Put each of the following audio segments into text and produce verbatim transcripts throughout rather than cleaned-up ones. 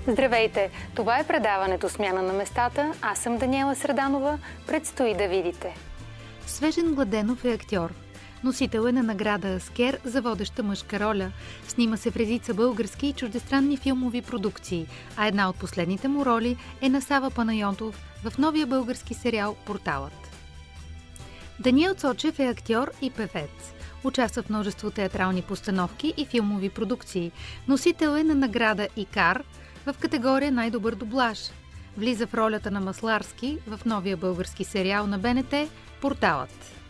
Здравейте! Това е предаването "Смяна на местата". Аз съм Даниела Среданова. Предстои да видите. Свежен Гладенов е актьор. Носител е на награда Аскер за водеща мъжка роля. Снима се в редица български и чуждестранни филмови продукции, а една от последните му роли е на Сава Панайотов в новия български сериал "Порталът". Даниел Цочев е актьор и певец. Участва в множество театрални постановки и филмови продукции. Носител е на награда Икар в категория "Най-добър дублаж". Влиза в ролята на Масларски в новия български сериал на Б Н Т "Порталът".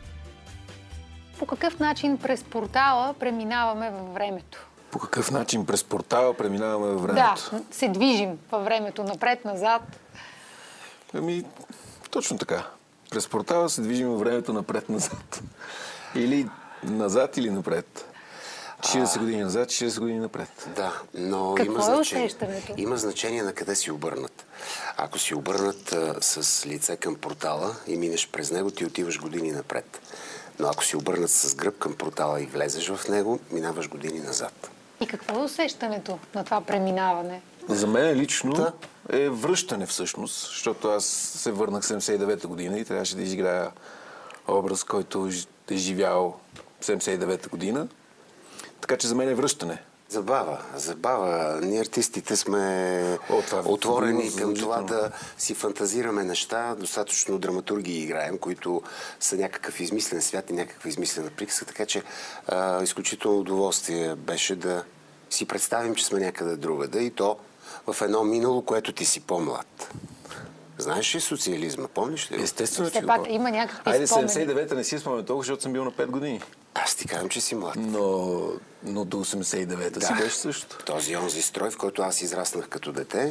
По какъв начин през портала преминаваме във времето? По какъв начин през портала преминаваме във времето? Да, се движим във времето, напред-назад. Ами, точно така. През портала се движим във времето напред-назад. Или назад, или напред. четиридесет години назад, четиридесет години напред. Да, но Какво има е значение. усещането? Има значение на къде си обърнат. Ако си обърнат а, с лице към портала и минеш през него, ти отиваш години напред. Но ако си обърнат с гръб към портала и влезеш в него, минаваш години назад. И какво е усещането на това преминаване? За мен лично Да. е връщане всъщност, защото аз се върнах в седемдесет и девета година и трябваше да изиграя образ, който е живял в седемдесет и девета година. Така че за мен е връщане. Забава, забава. Ние артистите сме О, това е отворени към това задължително. да си фантазираме неща, достатъчно драматурги играем, които са някакъв измислен свят и някаква измислена приказка, така че а, изключително удоволствие беше да си представим, че сме някъде другаде и то в едно минало, което ти си по-млад. Знаеш ли социализма? Помниш ли? Естествено, че Все го пак помня. има някакви Айде, спомени. седемдесет и девета не си спомням толкова, защото съм бил на пет години. Аз ти казвам, че си млад. Но, но до осемдесет и девета си беше също. Този онзи строй, в който аз израснах като дете,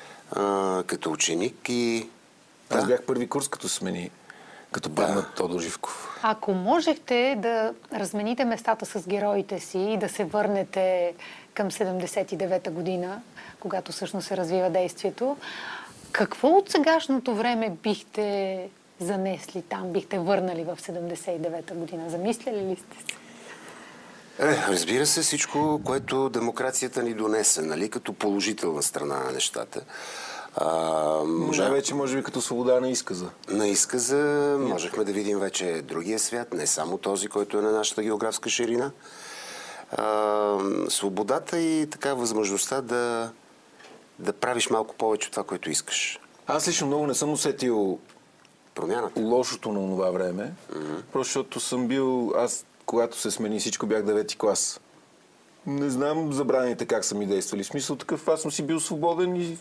а, като ученик и... Аз Да. бях първи курс, като смени, като падна Тодор Живков. Ако можехте да размените местата с героите си и да се върнете към седемдесет и девета година, когато всъщност се развива действието, какво от сегашното време бихте занесли там, бихте върнали в седемдесет и девета година? Замисляли ли сте се? Е, разбира се, всичко, което демокрацията ни донесе, нали, като положителна страна на нещата. А, можа... Най-вече, може би, като свобода на изказа. На изказа можехме да видим вече другия свят, не само този, който е на нашата географска ширина. А, свободата и така възможността да, да правиш малко повече от това, което искаш. Аз лично много не съм усетил Промяната. лошото на това време, mm-hmm. просто защото съм бил, аз когато се смени всичко, бях девети клас. Не знам забраните как са ми действали. В смисъл такъв, аз съм си бил свободен и,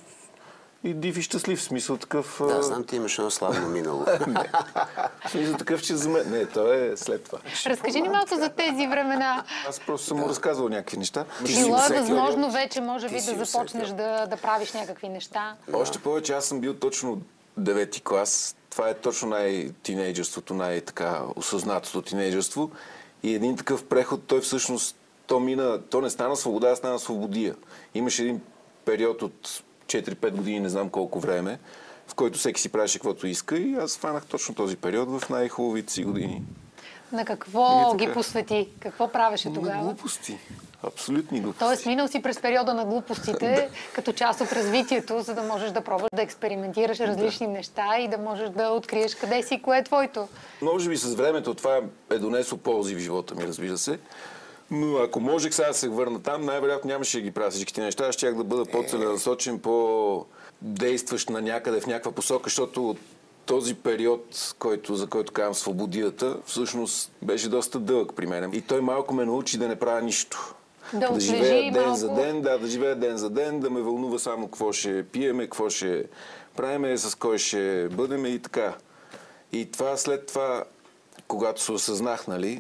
и див и щастлив. В смисъл такъв... Да, а... знам, ти имаш едно славно минало. Не. В смисъл такъв, че за мен... Не, то е след това. Разкажи ни малко за тези времена. Аз просто съм му разказвал някакви неща. Ти си Било е усетил. възможно вече, може Ти би, си да започнеш усетил. да, да правиш някакви неща. Още повече, аз съм бил точно девети клас. Това е точно най-тинейджерството, най-така осъзнатото тинейджерство. И един такъв преход, той всъщност, то мина, то не стана свобода, а стана свободия. Имаше един период от четири-пет години, не знам колко време, в който всеки си правеше каквото иска и аз фанах точно този период в най-хубавите си години. На какво И така. ги посвети? Какво правеше На тогава? глупости. Абсолютни глупости. Тоест, минал си през периода на глупостите, като част от развитието, за да можеш да пробваш да експериментираш различни неща и да можеш да откриеш къде си и кое е твоето. Може би с времето това е донесло ползи в живота ми, разбира се. Но ако можех сега да се върна там, най-вероятно нямаше да ги правя всичките неща. Аз щях да бъда по-целенасочен, по-действащ на някъде в някаква посока, защото този период, който, за който казвам свободията, всъщност беше доста дълъг при мен. И той малко ме научи да не правя нищо. Да отлежи живея ден малко. за ден, да, да живея ден за ден, да ме вълнува само какво ще пиеме, какво ще правиме, с кой ще бъдеме и така. И това след това, когато се осъзнах, нали,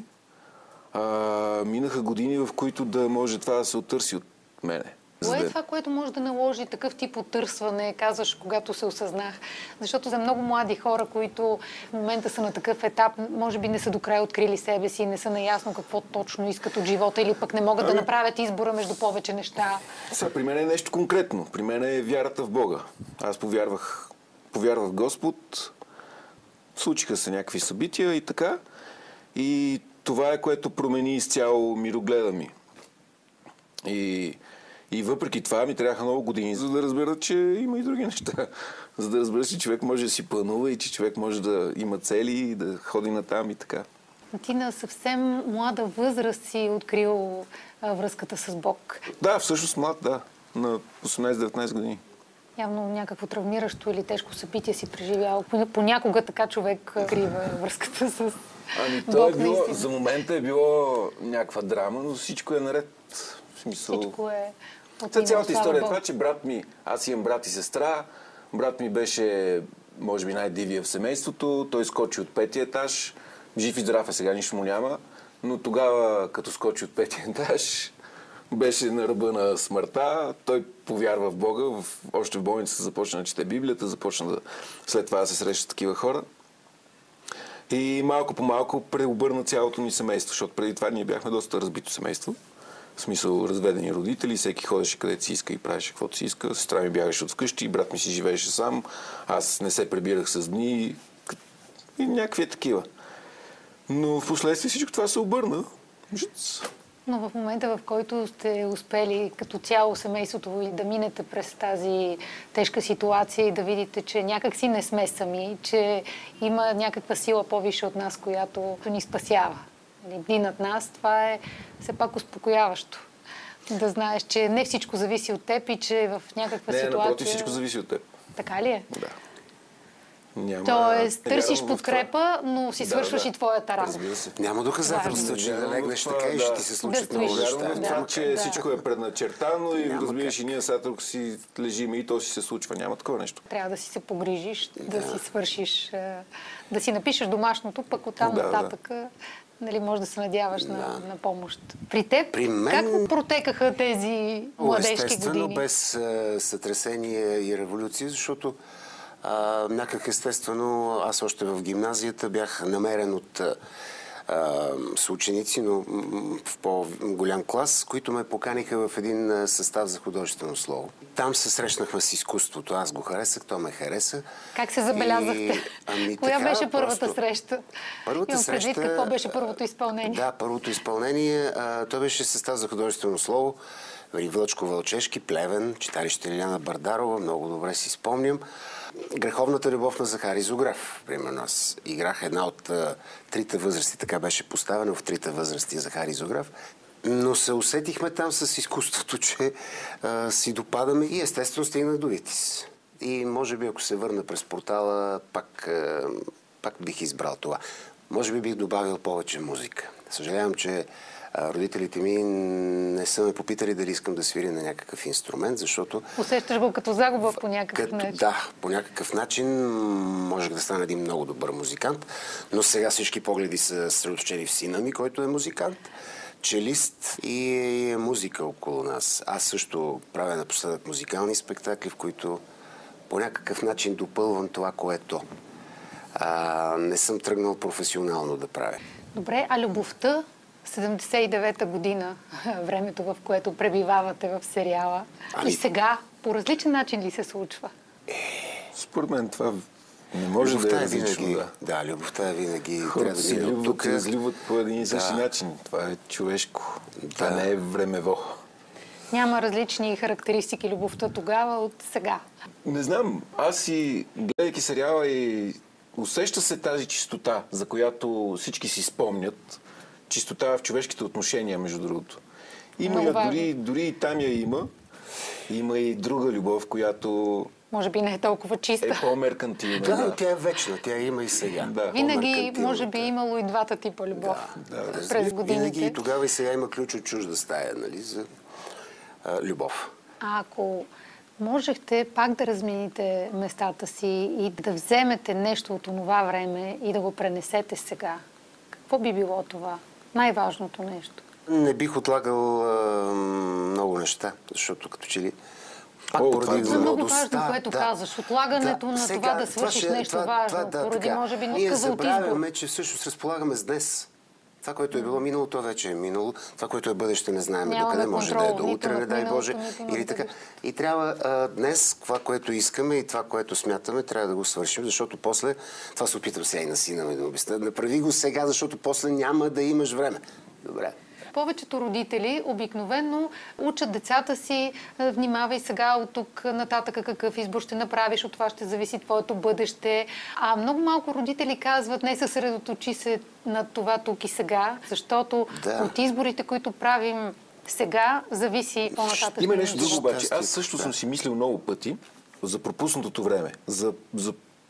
а, минаха години, в които да може това да се оттърси от мене. Кое е това, което може да наложи такъв тип оттърсване, казваш, когато се осъзнах? Защото за много млади хора, които в момента са на такъв етап, може би не са до края открили себе си, не са наясно какво точно искат от живота или пък не могат да направят избора между повече неща. Сега, при мен е нещо конкретно. При мен е вярата в Бога. Аз повярвах, повярвах в Господ, случиха се някакви събития и така. И това е, което промени изцяло мирогледа ми. И И въпреки това ми трябваха много години, за да разбера, че има и други неща. За да разбера, че човек може да си планува и че човек може да има цели и да ходи натам и така. Ти на съвсем млада възраст си открил а, връзката с Бог. Да, всъщност млад, да. На осемнайсет-деветнайсет години. Явно някакво травмиращо или тежко събитие си преживял. Понякога така човек открива връзката с Ами Бог, то е било, наистина. за момента е било някаква драма, но всичко е наред. В смисъл... Всичко е Та отминало, цялата слава история е Богу. това, че брат ми, аз имам брат и сестра, брат ми беше, може би, най-дивия в семейството, той скочи от петия етаж, жив и здрав е сега, нищо му няма, но тогава, като скочи от петия етаж, беше на ръба на смъртта, той повярва в Бога, в, още в болницата започна да чете Библията, започна да, след това да се среща с такива хора. И малко по малко преобърна цялото ни семейство, защото преди това ние бяхме доста разбито семейство. В смисъл, разведени родители, всеки ходеше където си иска и правеше каквото си иска. Сестра ми бягаше от вкъщи, брат ми си живееше сам, аз не се прибирах с дни и някакви такива. Но в последствие всичко това се обърна. Жиц. Но в момента, в който сте успели като цяло семейството ви да минете през тази тежка ситуация и да видите, че някак си не сме сами, че има някаква сила по-висша от нас, която ни спасява. Дни над нас, това е все пак успокояващо. Да знаеш, че не всичко зависи от теб и че в някаква Не, ситуация... напротив, всичко зависи от теб. Така ли е? Да. Няма... Тоест, не търсиш вярвам в подкрепа, но си Да, свършваш да. и твоята работа. Разбира се. Няма доказателства, Важно. че да Вярвам легнеш в това, така и да. ще ти се случат Да много стоиш. неща. Вярвам в Да, това, че да. всичко е предначертано и Няма разбираш как. и ние сега тук си лежим и то си се случва. Няма такова нещо. Трябва да си се погрижиш, да, да си свършиш, е, да си напишеш домашното, пък оттам Да, нататък е, нали, може да се надяваш на, Да. на помощ. При теб, При мен- как протекаха тези младежки Естествено, години? без е, сътресение и революция, защото а, някак естествено аз още в гимназията бях намерен от а, съученици, но м, в по-голям клас, които ме поканиха в един а, състав за художествено слово. Там се срещнахме с изкуството. Аз го харесах, то ме хареса. Как се забелязахте? И, ами, Коя така, беше първата просто- среща? Първата Имам среща... предвид какво беше първото изпълнение. Да, първото изпълнение. А, той беше състав за художествено слово. Вълчко Вълчешки, Плевен, читалище Лиляна Бардарова, много добре си спомням. Греховната любов на Захари Зограф, примерно. Аз играх една от а, трите възрасти, така беше поставена в трите възрасти Захари Зограф. Но се усетихме там с изкуството, че а, си допадаме и естествено стигнах до Витис. И може би, ако се върна през портала, пак, а, пак бих избрал това. Може би бих добавил повече музика. Съжалявам, че а, родителите ми не са ме попитали дали искам да свиря на някакъв инструмент, защото... Усещаш го като загуба по някакъв Като, начин. да, по някакъв начин можех да стана един много добър музикант, но сега всички погледи са съсредоточени в сина ми, който е музикант, челист и е музика около нас. Аз също правя напоследък музикални спектакли, в които по някакъв начин допълвам това, което а, не съм тръгнал професионално да правя. Добре, а любовта, седемдесет и девета година, времето, в което пребивавате в сериала, Ами- и сега по различен начин ли се случва? Според мен това не може Любовта да е е винаги, различно. Да. да, любовта е винаги, трябва Хората да се мине от любват тук. и изливат по един и същи Да. начин. Това е човешко. Това Да. не е времево. Няма различни характеристики любовта тогава от сега. Не знам. Аз си, гледайки сериала, и усеща се тази чистота, за която всички си спомнят. Чистота в човешките отношения, между другото. Има Много я, важно. дори, дори и там я има. Има и друга любов, която Може би не е толкова чиста. е по-меркантилна. Да, Да. но тя е вечна, тя има и сега. Да. Винаги, По-меркантилната. може би, имало и двата типа любов Да, да, през Винаги годините. и тогава и сега има ключ от чужда стая, нали, за а, любов. А ако можехте пак да размените местата си и да вземете нещо от онова време и да го пренесете сега, какво би било това? Най-важното нещо. Не бих отлагал а, много неща, защото като че ли пак О, поради това е Това е много младостта, важно, което казваш. Отлагането на това да свършиш ще- нещо важно, поради, може би, Ние отказа от избор. забравяме, че всъщност разполагаме с днес. Това, което е било минало, то вече е минало. Това, което е бъдеще, не знаем Нямаме докъде, може да е контрол до нито утре, над не дай миналото, Боже. нито над Или така. бъдещето. И трябва а, днес, това, което искаме и това, което смятаме, трябва да го свършим, защото после, това се опитам сега и на сина ми да обясня, направи го сега, защото после няма да имаш време. Добре. Повечето родители обикновено учат децата си, внимавай сега от тук нататък какъв избор ще направиш, от това ще зависи твоето бъдеще. А много малко родители казват, не съсредоточи се на това тук и сега, защото да. от изборите, които правим сега, зависи по-нататък. Има нещо друго обаче. Аз също да. съм си мислил много пъти за пропуснатото време, за, за,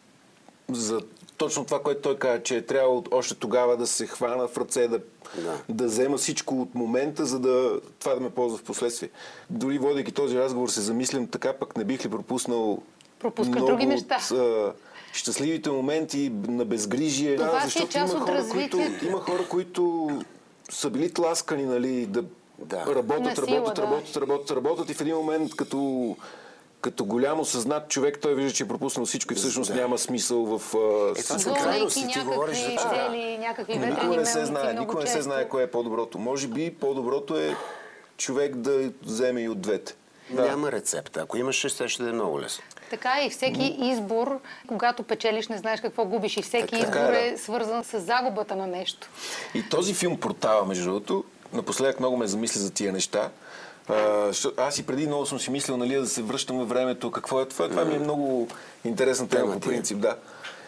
за точно това, което той каза, че е трябвало още тогава да се хвана в ръце, да, да. да взема всичко от момента, за да това да ме ползва в последствие. Дори водейки този разговор се замислям, така пък не бих ли пропуснал Пропускаш много други неща. От, а, щастливите моменти на безгрижие. Това да, си защото е част има от хора, развитието. които, има хора, които са били тласкани, нали, да, да. работят, сила, работят, да. работят, работят, работят и в един момент като като голям осъзнат човек, той вижда, че е пропуснал всичко и всъщност да. няма смисъл в... Е, това са крайности, ти говориш за това. Цели, някакви ветрени никога не се знае, никога не се знае кое е по-доброто. Може би по-доброто е човек да вземе и от двете. Да. Няма рецепта. Ако имаш шест, ще да е много лесно. Така и всеки mm. избор, когато печелиш, не знаеш какво губиш и всеки така, избор да. е свързан с загубата на нещо. И този филм Портала, между другото, напоследък много ме замисля за тия неща. Uh, аз и преди много съм си мислил, нали, да се връщам във времето, какво е това. Това ми е много интересна тема по принцип, да.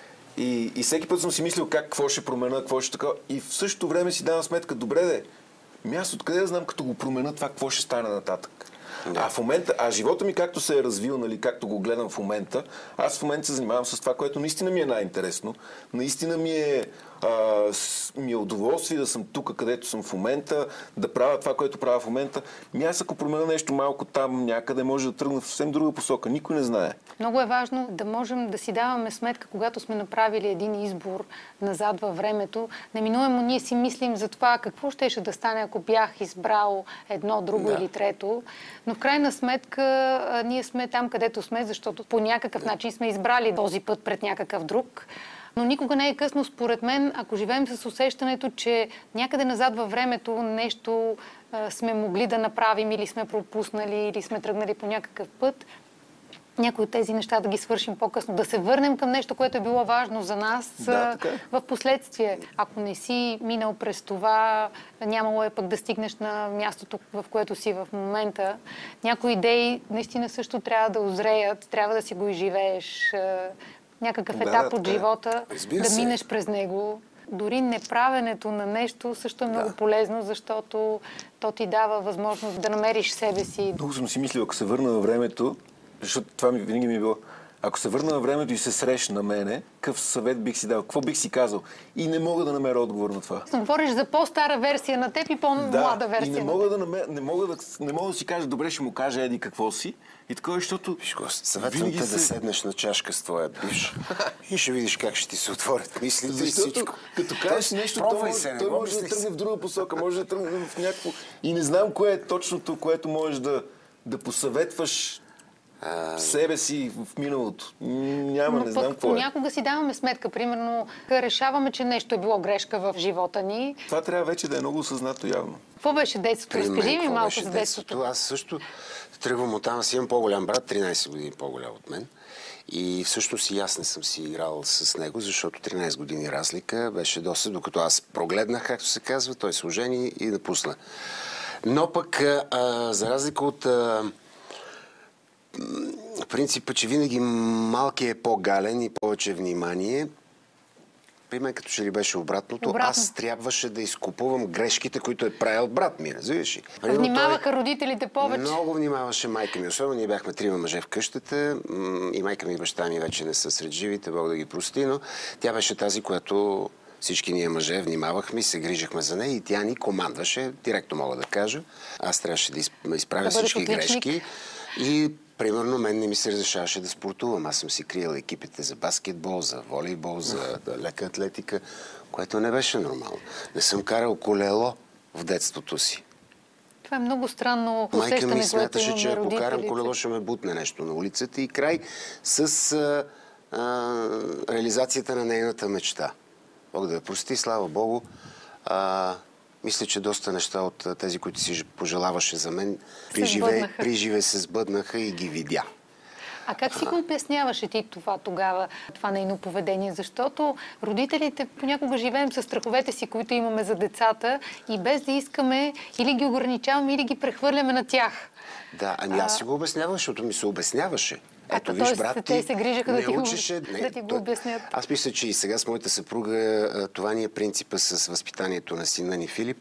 И, и всеки път съм си мислил как, какво ще променя, какво ще така. И в същото време си давам сметка, добре де, място откъде да знам, като го променя това, какво ще стане нататък. Да. А в момента, а живота ми както се е развил, нали, както го гледам в момента, аз в момента се занимавам с това, което наистина ми е най-интересно. Наистина ми е, а, с, ми е удоволствие да съм тук, където съм в момента, да правя това, което правя в момента. Ми аз ако променя нещо малко там, някъде, може да тръгна в съвсем друга посока. Никой не знае. Много е важно да можем да си даваме сметка, когато сме направили един избор назад във времето. Неминуемо ние си мислим за това какво щеше да стане, ако бях избрал едно, друго да. или трето. Но в крайна сметка а, ние сме там, където сме, защото по някакъв начин сме избрали този път пред някакъв друг. Но никога не е късно, според мен, ако живеем с усещането, че някъде назад във времето нещо а, сме могли да направим или сме пропуснали, или сме тръгнали по някакъв път, някои от тези неща да ги свършим по-късно. Да се върнем към нещо, което е било важно за нас да, в последствие. Ако не си минал през това, нямало е пък да стигнеш на мястото, в което си в момента. Някои идеи наистина също трябва да озреят, трябва да си го изживееш. Някакъв да, етап да, от живота, Разбира да се. минеш през него. Дори неправенето на нещо също е много да. полезно, защото то ти дава възможност да намериш себе си. Много съм си мислил, ако се върна във времето, защото това ми, винаги ми е било, ако се върна във времето и се срещна на мене, какъв съвет бих си дал, какво бих си казал? И не мога да намеря отговор на това. Говориш за по-стара версия на теб и по-млада да, версия и не на мога теб. да намеря, не мога да, не мога да си кажа, добре, ще му кажа еди какво си. И такова, защото... Виж го, съветвам те се... да седнеш на чашка с твоя бивш и ще видиш как ще ти се отворят мислите. Защото, и всичко. като кажеш нещо, той, се, той може да тръгне в друга посока, може да тръгне в някакво... И не знам кое е точното, което можеш да, да посъветваш а... себе си в миналото. Няма, Но не знам пък какво е. понякога си даваме сметка. Примерно, решаваме, че нещо е било грешка в живота ни. Това трябва вече да е много осъзнато явно. Какво беше детството? Разкажи ми малко за детството. Аз също тръгвам от там. Аз имам по-голям брат, тринайсет години по-голям от мен. И всъщност и аз не съм си играл с него, защото тринайсет години разлика беше доста, докато аз прогледнах, както се казва, той се ожени и напусна. Но пък, а, за разлика от а, принципа, че винаги малкият е по-гален и повече внимание, при мен като че ли беше обратното, Обратно. Аз трябваше да изкупувам грешките, които е правил брат ми, разбираш ли? Внимаваха той... родителите повече. Много внимаваше майка ми. Особено ние бяхме трима мъже в къщата и майка ми и баща ми вече не са сред живите, Бог да ги прости, но тя беше тази, която всички ние мъже внимавахме и се грижахме за нея и тя ни командваше, директно мога да кажа. Аз трябваше да изправя да всички грешки и примерно, мен не ми се разрешаваше да спортувам. Аз съм си криел екипите за баскетбол, за волейбол, за лека атлетика, което не беше нормално. Не съм карал колело в детството си. Това е много странно усещане, майка ми което смяташе, че ако родителите. карам колело, ще ме бутне нещо на улицата и край с а, а, реализацията на нейната мечта. Бог да я прости, слава Богу. А, Мисля, че доста неща от тези, които си пожелаваше за мен, при живе, при живе се сбъднаха и ги видя. А как си го обясняваше ти това тогава, това нейно поведение? Защото родителите понякога живеем с страховете си, които имаме за децата и без да искаме или ги ограничаваме, или ги прехвърляме на тях. Да, ами аз си го обяснявам, защото ми се обясняваше. Ето, виж, брат ти, те се грижаха да ти го, учеше, не, да ти го той, обяснят. Аз мисля, че и сега с моята съпруга това ни е принципа с възпитанието на сина ни Филип.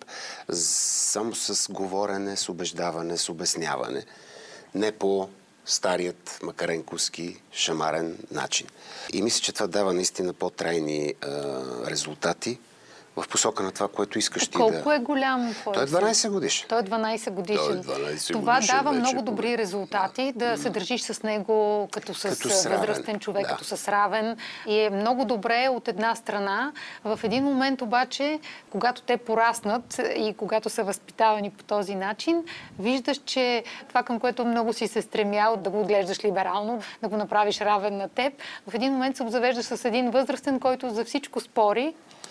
Само с говорене, с убеждаване, с обясняване. Не по старият макаренковски шамарен начин. И мисля, че това дава наистина по-трайни а, резултати в посока на това, което искаш ти да... Колко е голям? Той е дванайсет годишен. Той е дванайсет годишен. Той е дванайсет Това годишен дава вече, много добри резултати, да, да се държиш с него като с като с възрастен човек, да. като с равен. И е много добре от една страна. В един момент обаче, когато те пораснат и когато са възпитавани по този начин, виждаш, че това, към което много си се стремял, да го отглеждаш либерално, да го направиш равен на теб, в един момент се обзавеждаш с един възрастен, който за всичко спори.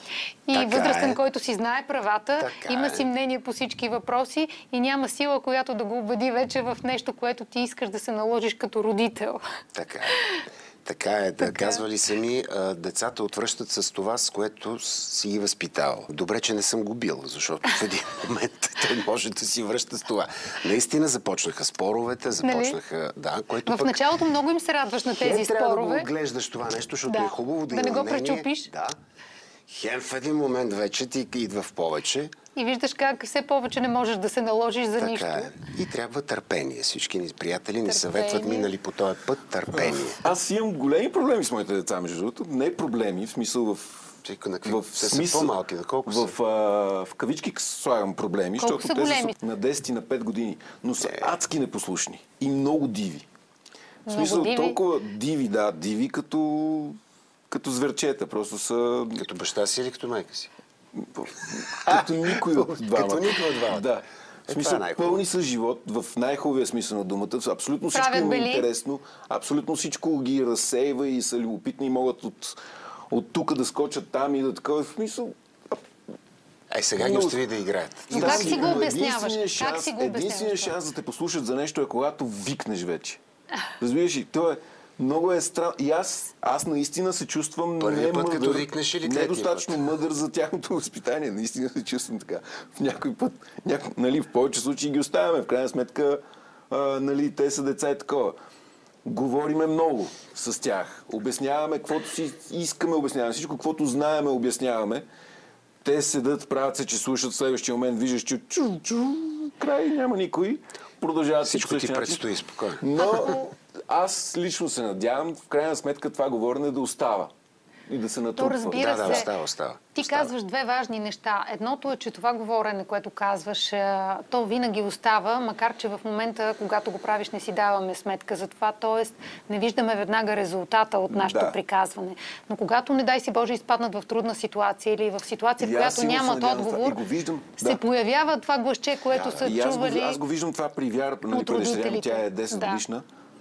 И така възрастен, е. който си знае правата, така има е. си мнение по всички въпроси и няма сила, която да го убеди вече в нещо, което ти искаш да се наложиш като родител. Така е. Така е. Да Така. казвали сами, а, децата отвръщат с това, с което си ги възпитавал. Добре, че не съм го бил, защото в един момент той може да си връща с това. Наистина започнаха споровете, започнаха... Нали? Да, което В пък... началото много им се радваш на тези Хем трябва да го спорове. отглеждаш това нещо, защото Да. е хубаво да, Да не има го мнение. пречупиш. Да. Хем в един момент вече ти идва в повече. И виждаш как все повече не можеш да се наложиш за Така нищо. е. И трябва търпение. Всички ни приятели ни Търпение. съветват, минали по този път, търпение. Аз имам големи проблеми с моите деца, между другото. Не проблеми, в смисъл в... Чекай, на какви? В Те са смисъл, по-малки, на колко са? в, а, в кавички слагам проблеми, Колко защото са те големи? са на десет и на пет години, но са адски непослушни и много диви. В Много смисъл, диви? толкова диви, да, диви като, като зверчета. Просто са... Като баща си или като майка си? Като никой от двамата. Като никой от двамата. Да. В Е, смисъл, това е най-хубаво. пълни са живот, в най-хубавия смисъл на думата. Абсолютно всичко Правят им е бели? интересно. Абсолютно всичко ги разсейва и са любопитни и могат от, от тук да скочат там и да такова. В смисъл... Ай, сега ги Много- остави да играят. Но Да, как си го но обясняваш? единственият Как шанс- си го обясняваш Единственият това? шанс да те послушат за нещо е когато викнеш вече. Разбираш ли? То е много е странно. И аз, аз наистина се чувствам Първият не път, като мъдър, викнеш или третия недостатъчно мъдър за тяхното възпитание. Наистина се чувствам така. В някой път, няко, нали, в повече случаи ги оставяме. В крайна сметка, а, нали, те са деца и такова. Говориме много с тях. Обясняваме каквото си искаме, обясняваме. Всичко, каквото знаеме, обясняваме. Те седат, правят се, че слушат, в следващия момент виждаш, че чу, чу, край, няма никой. Продължават Всичко по ти същия начин. предстои спокойно. Но аз лично се надявам, в крайна сметка, това говорене да остава. И да се натрупва. То разбира Да, да, се. остава, остава. Ти Остава. казваш две важни неща. Едното е, че това говорене, което казваш, а, то винаги остава, макар че в момента, когато го правиш, не си даваме сметка за това, т.е. не виждаме веднага резултата от нашето Да. приказване. Но когато, не дай си Боже, изпаднат в трудна ситуация или в ситуация, в И аз която сигурно се нямат надявам на това. отговор, И го виждам, се да. появява това гласче, което са И аз чували. го, аз го виждам това при вярата, нали, от при дъщеря ми, родителите. тя е десет Да. годишна.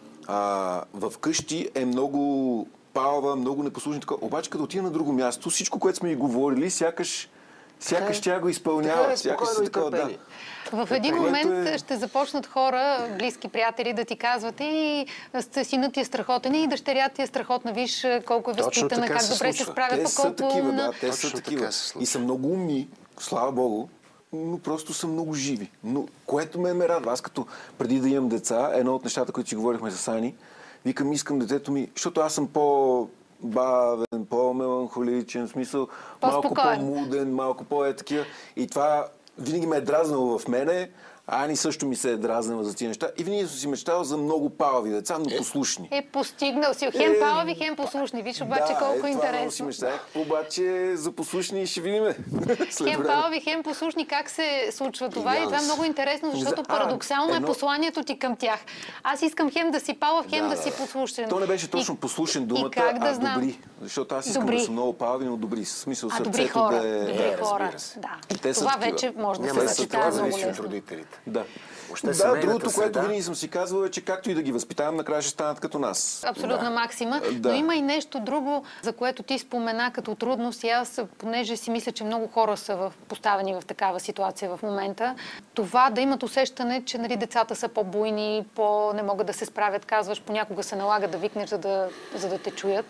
А, в къщи е много палва, много непослушна. Така. Обаче, като отида на друго място, всичко, което сме й говорили, сякаш, сякаш тя го изпълнява. Така е, Сякаш спокойно си и такова, да. търпение. В един Което момент е- ще започнат хора, близки приятели, да ти казват: и синът ти е страхотен, и дъщеря ти е страхотна, виж колко е Точно възпитана, така как се добре се случва. справя, Те пък са колко е такива, умна. да, те са Точно такива. така се случва. И са много умни, слава Богу, но просто са много живи. Но което ме ме радва. Аз като преди да имам деца, едно от нещата, които си говорихме с Ани, викам, искам детето ми, защото аз съм по бавен, по-меланхоличен, в смисъл, малко По-спокоен. по-муден, малко по-е такива. И това винаги ме е дразнало в мене. Ани също ми се е дразнала за тези неща. И винаги съм си мечтал за много палави деца, но послушни. Е постигнал си. Хем Е, палави, хем послушни. Виж обаче да, колко е, е това много си интересно. мечтах. Обаче за послушни ще видим. След Хем време. палави, хем послушни. Как се случва това? И това е Идеално. много интересно, защото А, парадоксално е едно- посланието ти към тях. Аз искам хем да си палав, хем Да, да си да. послушен. То не беше точно И- послушен думата, и как да а знам? добри. Защото аз искам Добри. да съм много палави, но добри. В смисъл А добри сърцето хора. да е... Добри Да, хора. разбира се. Да. И те са Това такива. вече може да Няма се да се съчетава това много зависи от лесно. родителите. Да. Въобще Да, семейната другото, което среда- винаги съм си казвал е, че както и да ги възпитавам, накрая ще станат като нас. Абсолютна Да. максима. Да. Но има и нещо друго, за което ти спомена като трудност. И аз, понеже си мисля, че много хора са в, поставени в такава ситуация в момента, това да имат усещане, че нали, децата са по-буйни, по не могат да се справят, казваш, понякога се налага да викнеш, за да, за да те чуят.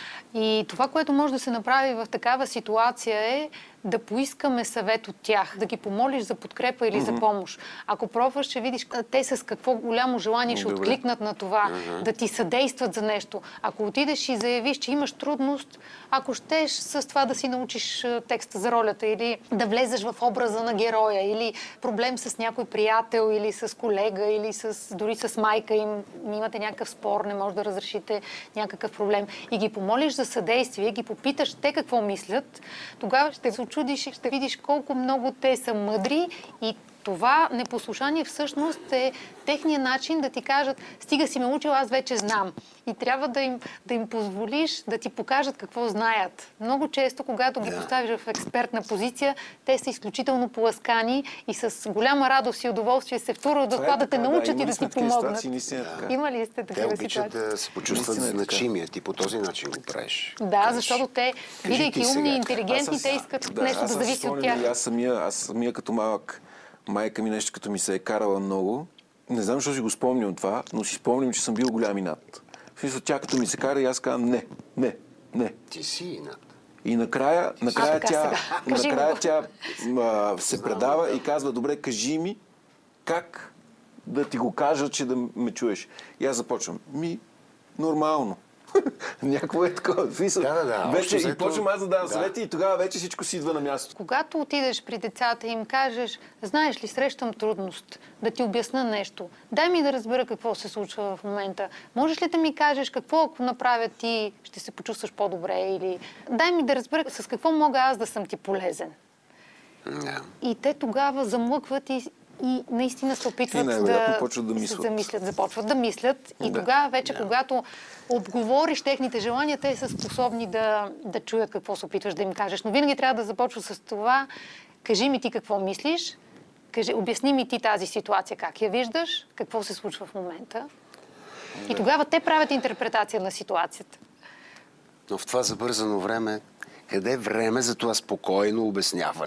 И това, което може да се направи в такава ситуация е да поискаме съвет от тях, да ги помолиш за подкрепа или mm-hmm. за помощ. Ако пробваш, ще видиш те с какво голямо желание ще Добре. откликнат на това, Mm-hmm. да ти съдействат за нещо. Ако отидеш и заявиш, че имаш трудност, ако щеш с това да си научиш текста за ролята или да влезеш в образа на героя, или проблем с някой приятел, или с колега, или с, дори с майка им, имате някакъв спор, не може да разрешите някакъв проблем и ги помолиш за съдействие, ги попиташ те какво мислят, тогава ще се очудиш и ще видиш колко много те са мъдри и това непослушание всъщност е техният начин да ти кажат, стига си ме учил, аз вече знам. И трябва да им, да им позволиш да ти покажат какво знаят. Много често, когато ги Да. поставиш в експертна позиция, те са изключително поласкани и с голяма радост и удоволствие се втурват в това да те научат и да ти помогнат. Има ли сте Те такива обичат ситуации? да се почувстват Наистина е така. значими, а ти по този начин го правиш. Да, Кажеш, защото те, кажи бидейки ти умни и сега. интелигентни, те искат нещо да зависи от тях. Аз самия, аз самия като малък, майка ми нещо като ми се е карала много. Не знам, защо си го спомням това, но си спомням, че съм бил голям инат. В смисъл, тя като ми се кара и аз казвам не, не, не. Ти си инат. И накрая, накрая така тя, сега. Кажи накрая го. тя а, се предава и казва, добре, кажи ми как да ти го кажа, че да ме чуеш. И аз започвам. Ми, нормално. Някакво е такова. Смисъл, Да, да, да. вече Общо и взето- почвам аз да давам да. съвети и тогава вече всичко си идва на място. Когато отидеш при децата и им кажеш, знаеш ли, срещам трудност, да ти обясна нещо, дай ми да разбера какво се случва в момента. Можеш ли да ми кажеш какво, ако направя ти, ще се почувстваш по-добре или дай ми да разбера с какво мога аз да съм ти полезен. Да. И те тогава замлъкват и, и наистина се опитват И най-вероятно да, почват да мислят. да мислят. Започват да мислят и Да. тогава вече, когато отговориш техните желания, те са способни да, да чуят какво се опитваш да им кажеш. Но винаги трябва да започва с това, кажи ми ти какво мислиш, кажи, обясни ми ти тази ситуация, как я виждаш, какво се случва в момента. И тогава те правят интерпретация на ситуацията. Но в това забързано време, къде е време за това спокойно обясняване?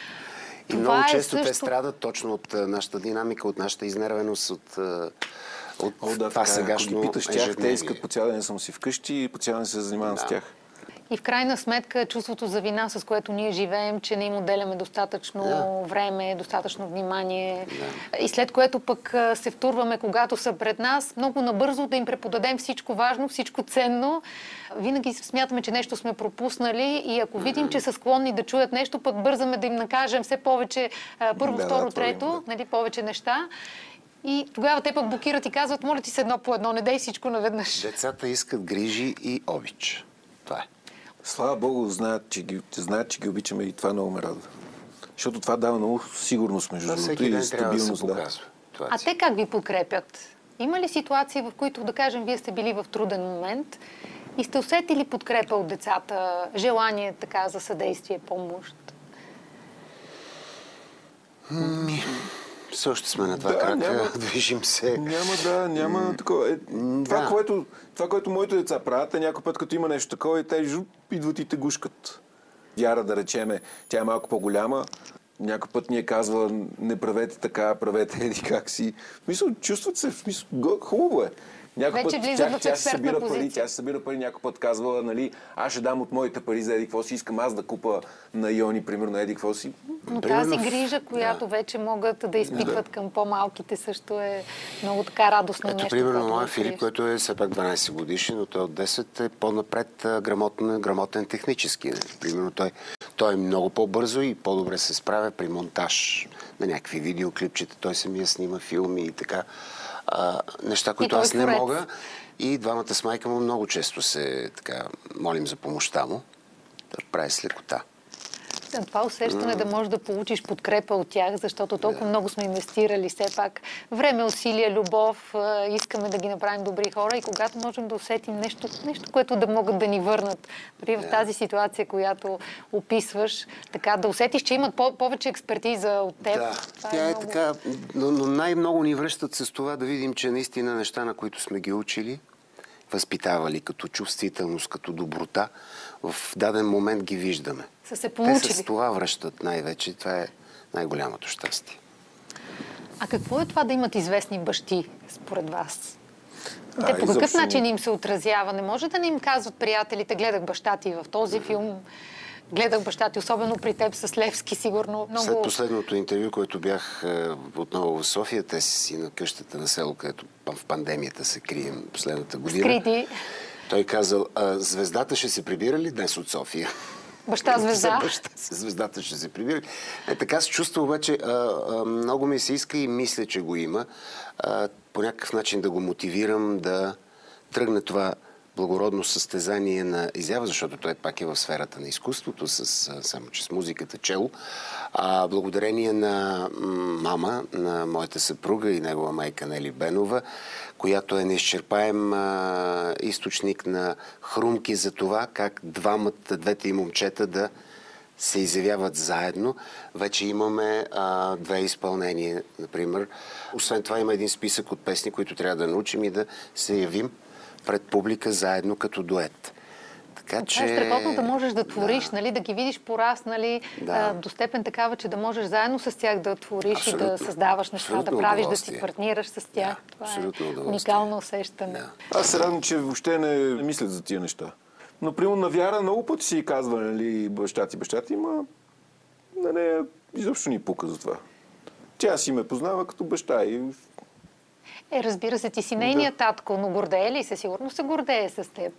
И Това много е често те също- страдат точно от а, нашата динамика, от нашата изнервеност, от, а, от О, да, това така, сегашно ако ги питаш тях, те ежедневие. искат по цял ден съм си вкъщи и по цял ден се занимавам Да. с тях. И в крайна сметка чувството за вина, с което ние живеем, че не им отделяме достатъчно Да. време, достатъчно внимание. И след което пък а, се втурваме, когато са пред нас, много набързо да им преподадем всичко важно, всичко ценно. Винаги смятаме, че нещо сме пропуснали и ако видим, че са склонни да чуят нещо, пък бързаме да им накажем все повече а, първо, Да, второ, да, това трето, има, нали, повече неща. И тогава те пък блокират и казват, моля ти се едно по едно, не дей всичко наведнъж. Децата искат грижи и обич. Това е. Слава Богу, знаят, че ги, знаят, че ги обичаме и това много ме радва. Защото това дава много сигурност между Това другото всеки и ден трябва да се стабилност. Да. показва. Това е А те как ви подкрепят? Има ли ситуации, в които, да кажем, вие сте били в труден момент и сте усетили подкрепа от децата, желание така за съдействие, помощ? Все още сме на два Да, крака, няма- движим се. Няма, да, няма такова. Е, това, да. което, това, което моите деца правят, е някой път, като има нещо такова, и те жуп, идват и те гушкат. Яра, да речеме, тя е малко по-голяма. Някой път ни е казва, не правете така, правете еди как си. В смисъл, чувстват се, в смисъл, го- хубаво е. Някой Вече път влизат тя, в тя си експертна събира пари, позиция. тя си събира пари, някой път казва, нали, аз ще дам от моите пари за еди какво си, искам аз да купа на Йони, примерно, еди какво си. Но Примерно тази в- грижа, която да. вече могат да изпитват към по-малките, също е много така радостно Ето, нещо. примерно, което моя да Филип, откриеш. който е все пак дванайсет годишен, но той от десет е по-напред а, грамотен, грамотен технически. Нали? Примерно, той, той е много по-бързо и по-добре се справя при монтаж на някакви видеоклипчета. Той самия снима филми и така. А, неща, които той е аз не творец. мога. И двамата с майка му много често се така, молим за помощта му. Да прави с лекота. Това усещане да можеш да получиш подкрепа от тях, защото толкова yeah. много сме инвестирали все пак време, усилия, любов, искаме да ги направим добри хора и когато можем да усетим нещо, нещо което да могат да ни върнат. Дори в yeah. тази ситуация, която описваш, така да усетиш, че имат по- повече експертиза от теб. Да, това тя е, е много... така, но, но най-много ни връщат с това да видим, че наистина неща, на които сме ги учили, възпитавали като чувствителност, като доброта, в даден момент ги виждаме. Са се помучили. Те с това връщат най-вече. Това е най-голямото щастие. А какво е това да имат известни бащи, според вас? А, Те по какъв изобщо... начин им се отразява? Не може да не им казват приятелите, гледах баща ти в този филм, гледах баща ти, особено при теб с Левски, сигурно. Много... След последното интервю, което бях е, отново в София, те си на къщата на село, където в пандемията се крием последната година. Скрити. Той казал, а, звездата ще се прибира ли днес от София? Баща звезда. Баща, звездата ще се прибира. Е, така се чувства, обаче а, а, много ми се иска и мисля, че го има. А, по някакъв начин да го мотивирам да тръгне това благородно състезание на изява, защото той пак е в сферата на изкуството, с, само че с музиката чело. А благодарение на мама, на моята съпруга и негова майка Нели Бенова, която е неизчерпаем а, източник на хрумки за това как двамата, двете и момчета да се изявяват заедно. Вече имаме а, две изпълнения, например. Освен това има един списък от песни, които трябва да научим и да се явим пред публика заедно като дует. Така, че... Това е страхотно да можеш да твориш, да, нали, да ги видиш пораснали да. до степен такава, че да можеш заедно с тях да твориш абсолютно, и да създаваш неща, да правиш, да си партнираш с тях. Да, това е уникално усещане. Да. Аз се радвам, че въобще не, не мислят за тия неща. Но, примерно, на Вяра много пъти си казва, нали, баща ти, баща ти, ма на нея изобщо ни пука за това. Тя си ме познава като баща и... Е, разбира се, ти си нейният да. татко, но гордее ли се? Сигурно се гордее с теб.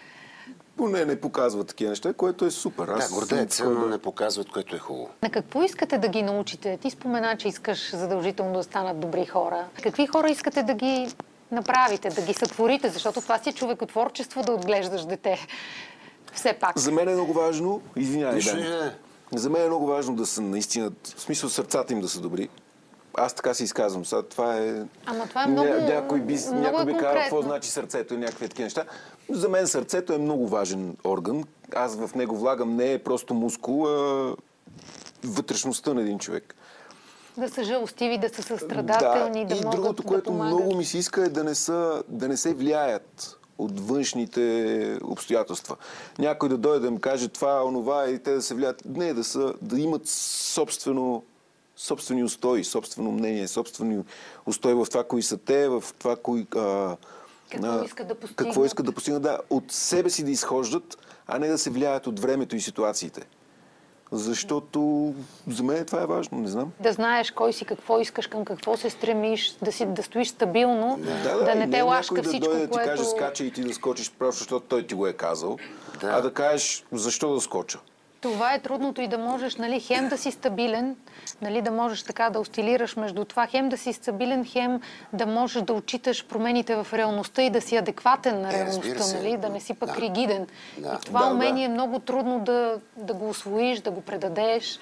Поне не показва такива неща, което е супер. Аз да, гордеят се, но не показват, което е хубаво. На какво искате да ги научите? Ти спомена, че искаш задължително да станат добри хора. Какви хора искате да ги направите, да ги сътворите? Защото това си е човекотворчество да отглеждаш дете. Все пак. За мен е много важно, извинявай, да. За мен е много важно да са наистина, в смисъл сърцата им да са добри. Аз така се изказвам. Сега това е... Ама това е много, Ня, някой би, много някой би е казал какво значи сърцето и някакви такива неща. За мен сърцето е много важен орган. Аз в него влагам не е просто мускул, а вътрешността на един човек. Да са жалостиви, да са състрадателни, да, да и могат другото, да което помагат. много ми се иска е да не, са, да не се влияят от външните обстоятелства. Някой да дойде да им каже това, онова и те да се влияят. Не, да, са, да имат собствено собствени устои, собствено мнение, собствени устои в това, кои са те, в това, кои... А, какво а, искат да постигнат. Какво искат да постигнат, да. От себе си да изхождат, а не да се влияят от времето и ситуациите. Защото за мен това е важно, не знам. Да знаеш кой си, какво искаш, към какво се стремиш, да, си, да стоиш стабилно, да, да, да не те лашка всичко, да дойде, което... да ти каже скача и ти да скочиш просто, защото той ти го е казал, да. А да кажеш защо да скоча. Това е трудното и да можеш, нали, хем да си стабилен, нали, да можеш така да осцилираш между това, хем да си стабилен, хем да можеш да отчиташ промените в реалността и да си адекватен на реалността, нали, да не си пък да. ригиден. Да. И това да, умение да. е много трудно да, да го усвоиш, да го предадеш.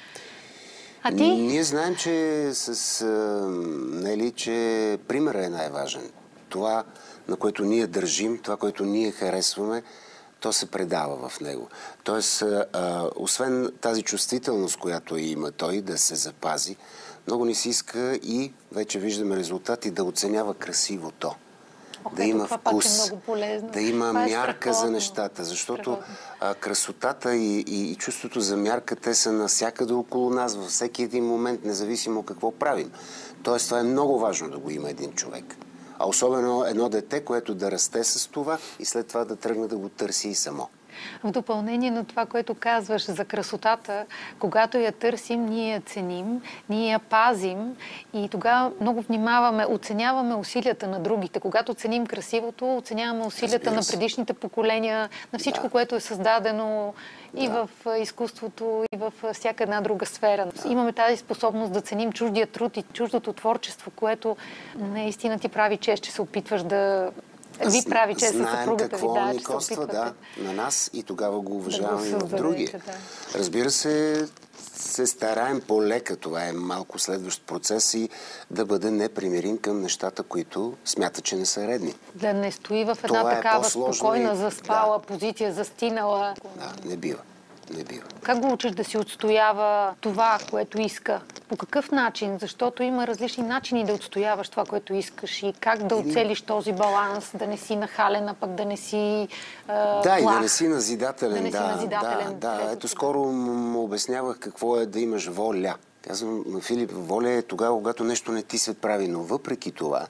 А ти? Ние знаем, че с Нели, че примерът е най-важен. Това, на което ние държим, това, което ние харесваме, то се предава в него. Тоест, а, освен тази чувствителност, която има той, да се запази, много ни се иска и вече виждаме резултати да оценява красивото. Ох, да има вкус, е много полезно. да има това е мярка страхотно. за нещата, защото а, красотата и, и, и чувството за мярка, те са навсякъде около нас, във всеки един момент, независимо какво правим. Тоест, това е много важно да го има един човек. А особено едно дете, което да расте с това и след това да тръгне да го търси и само. В допълнение на това, което казваш за красотата, когато я търсим, ние я ценим, ние я пазим и тогава много внимаваме, оценяваме усилията на другите. Когато ценим красивото, оценяваме усилията на предишните поколения, на всичко, да. което е създадено и да. в изкуството, и в всяка една друга сфера. Да. Имаме тази способност да ценим чуждия труд и чуждото творчество, което наистина ти прави чест, че се опитваш да Ви прави чест със знаем съпругата ви, какво да, ни че се коства, да, опитвате. на нас и тогава го уважаваме и Да в го други. създадете, да. Разбира се, се стараем по-лека, това е малко следващ процес и да бъде непримирим към нещата, които смята, че не са редни. Да не стои в една Това е такава по-сложно спокойна, и- заспала да. позиция, застинала. Да, не бива. Не бива. Как го учиш да си отстоява това, което иска? По какъв начин? Защото има различни начини да отстояваш това, което искаш и как да оцелиш този баланс, да не си нахален, а пък да не си а, Да, и плах. да не си назидателен. Да не си да, назидателен, да, да. третото, Ето да. скоро му обяснявах какво е да имаш воля. Казвам на Филип, воля е тогава, когато нещо не ти се прави, но въпреки това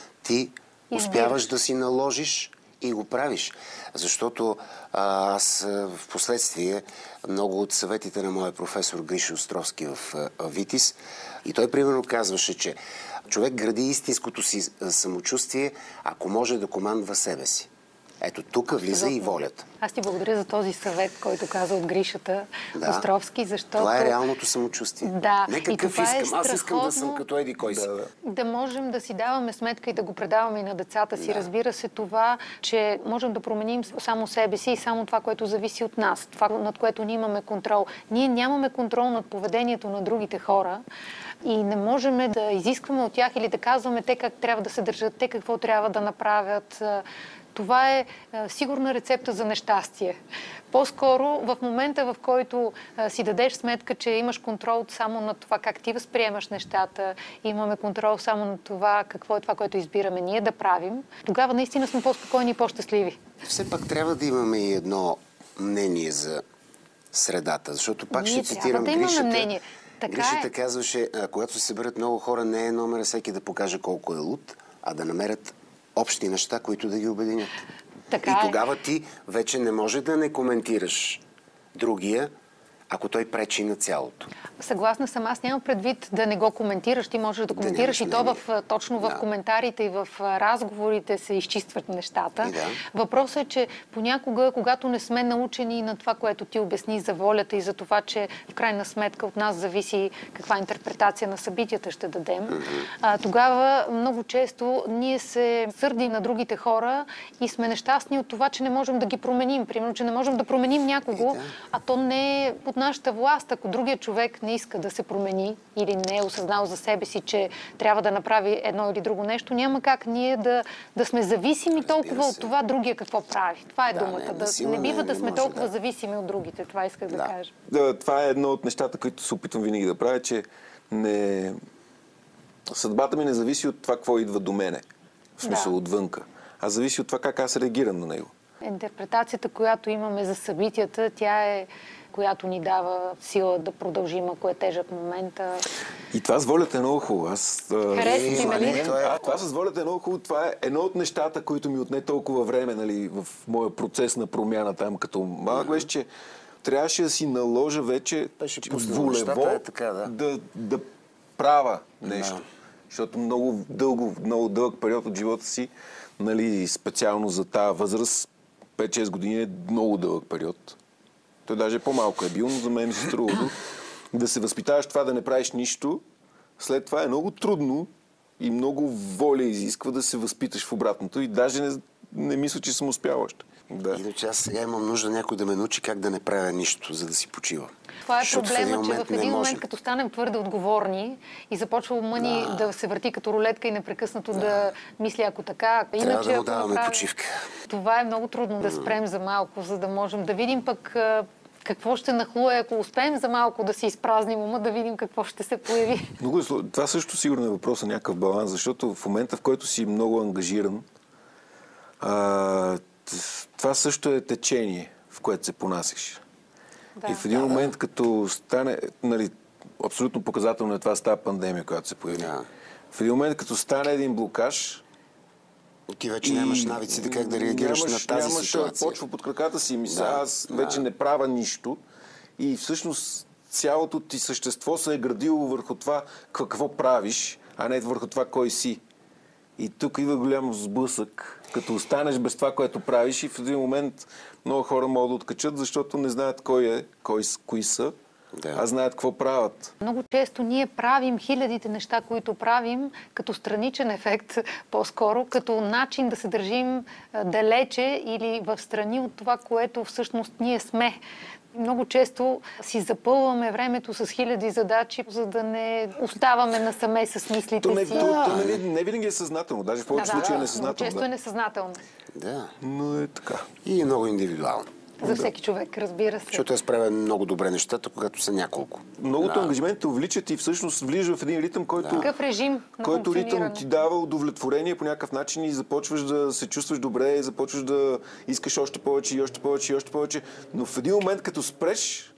ти успяваш да си наложиш и го правиш. Защото а, аз а, в последствие много от съветите на моя професор Гриша Островски в а, Витис и той примерно казваше, че човек гради истинското си а, самочувствие, ако може да командва себе си. Ето тук влиза и волята. Аз ти благодаря за този съвет, който каза от Гришата Да. Островски, защото... Това е реалното самочувствие. Да, Не и какъв това е искам. Аз искам да съм страхотно като еди кой си. Да, да. да можем да си даваме сметка и да го предаваме и на децата си. Да. Разбира се това, че можем да променим само себе си и само това, което зависи от нас. Това, над което ние имаме контрол. Ние нямаме контрол над поведението на другите хора и не можем да изискваме от тях или да казваме те как трябва да се държат, те какво трябва да направят. Това е а, сигурна рецепта за нещастие. По-скоро в момента, в който а, си дадеш сметка, че имаш контрол само на това как ти възприемаш нещата, имаме контрол само на това какво е това, което избираме ние да правим, тогава наистина сме по-спокойни и по-щастливи. Все пак трябва да имаме и едно мнение за средата, защото пак Ние ще трябва цитирам да имаме Гришата. мнение. Така Гришата е. казваше, а, когато се съберат много хора, не е номера всеки да покаже колко е луд, а да намерят общи неща, които да ги обединят. Така и е. тогава ти вече не може да не коментираш другия, ако той пречи на цялото. Съгласна съм. Аз нямам предвид да не го коментираш. Ти можеш да коментираш нямаш и то мнение. в, точно в Да. коментарите и в разговорите се изчистват нещата. И да. Въпросът е, че понякога, когато не сме научени на това, което ти обясни за волята и за това, че в крайна сметка от нас зависи каква интерпретация на събитията ще дадем, mm-hmm. а, тогава много често ние се сърдим на другите хора и сме нещастни от това, че не можем да ги променим. Примерно, че не можем да променим някого, да. а то не е под нашата власт. Ако другия човек не иска да се промени или не е осъзнал за себе си, че трябва да направи едно или друго нещо, няма как ние да, да сме зависими Разбира толкова се. от това другия какво прави. Това е Да, думата. не, Да, насила не бива не- да не сме може, толкова да. зависими от другите. Това исках да, Да. кажа. Да, това е едно от нещата, които се опитвам винаги да правя, че не... съдбата ми не зависи от това, какво идва до мене. В смисъл Да. отвънка. А зависи от това как аз реагирам на него. Интерпретацията, която имаме за събитията, тя е която ни дава сила да продължим, ако е тежък момент. И това с волята е много хубаво. Аз, а, Харесва ти, за нали? мен- Това е- а, това с волята е много хубаво. Това е едно от нещата, които ми отне толкова време, нали, в моя процес на промяна там като малък, беше, че трябваше да си наложа вече Беше че пуснал волево нещата, е така, да. да, да правя нещо. Да. Защото много дълго, много дълъг период от живота си, нали, специално за тази възраст, пет-шест години е много дълъг период. Той даже по-малко е бил, но за мен ми се струва да се възпитаваш това да не правиш нищо. След това е много трудно и много воля изисква да се възпиташ в обратното и даже не, не мисля, че съм успял още. Да. Иначе аз сега имам нужда някой да ме научи как да не правя нищо, за да си почивам. Това е Защото проблема, че момент в един не момент, може. като станем твърде отговорни и започва ума ни Да. да се върти като рулетка и непрекъснато да, да мисли ако така, иначе да му ако даваме направим- почивка. Това е много трудно да спрем за малко, за да можем да видим пък а, какво ще нахлуе, ако успеем за малко да си изпразним ума, да видим какво ще се появи. Много е сложно. Това също сигурно е въпрос на някакъв баланс, защото в момента, в който си много ангажиран, а, това също е течение, в което се понасиш. Да. И в един Да, да. момент, като стане, нали, абсолютно показателно е това с тази пандемия, която се появи. Да. В един момент, като стане един блокаж, Ти вече нямаш навиците как да реагираш нямаш, на тази нямаш ситуация. почва под краката си и мисля, Да, аз да. вече не правя нищо. И всъщност цялото ти същество се е градило върху това какво правиш, а не върху това кой си. И тук идва голям сблъсък, като останеш без това, което правиш и в един момент много хора могат да откачат, защото не знаят кой е, кой, с- кои са Да. Аз знаят какво правят. Много често ние правим хилядите неща, които правим, като страничен ефект, по-скоро, като начин да се държим далече или в страни от това, което всъщност ние сме. Много често си запълваме времето с хиляди задачи, за да не оставаме насаме с мислите То не, си. то, то не, не винаги е съзнателно. Даже в повече Да, да, случаи е много несъзнателно. често Да. е несъзнателно. Да. Но е така. И е много индивидуално. За всеки човек, разбира се. Защото аз правя много добре нещата, когато са няколко. Многото Да. ангажименти те увличат и всъщност влизаш в един ритъм, който, Такъв режим на който ритъм функциониране. ти дава удовлетворение по някакъв начин и започваш да се чувстваш добре, и започваш да искаш още повече и още повече и още повече. Но в един момент, като спреш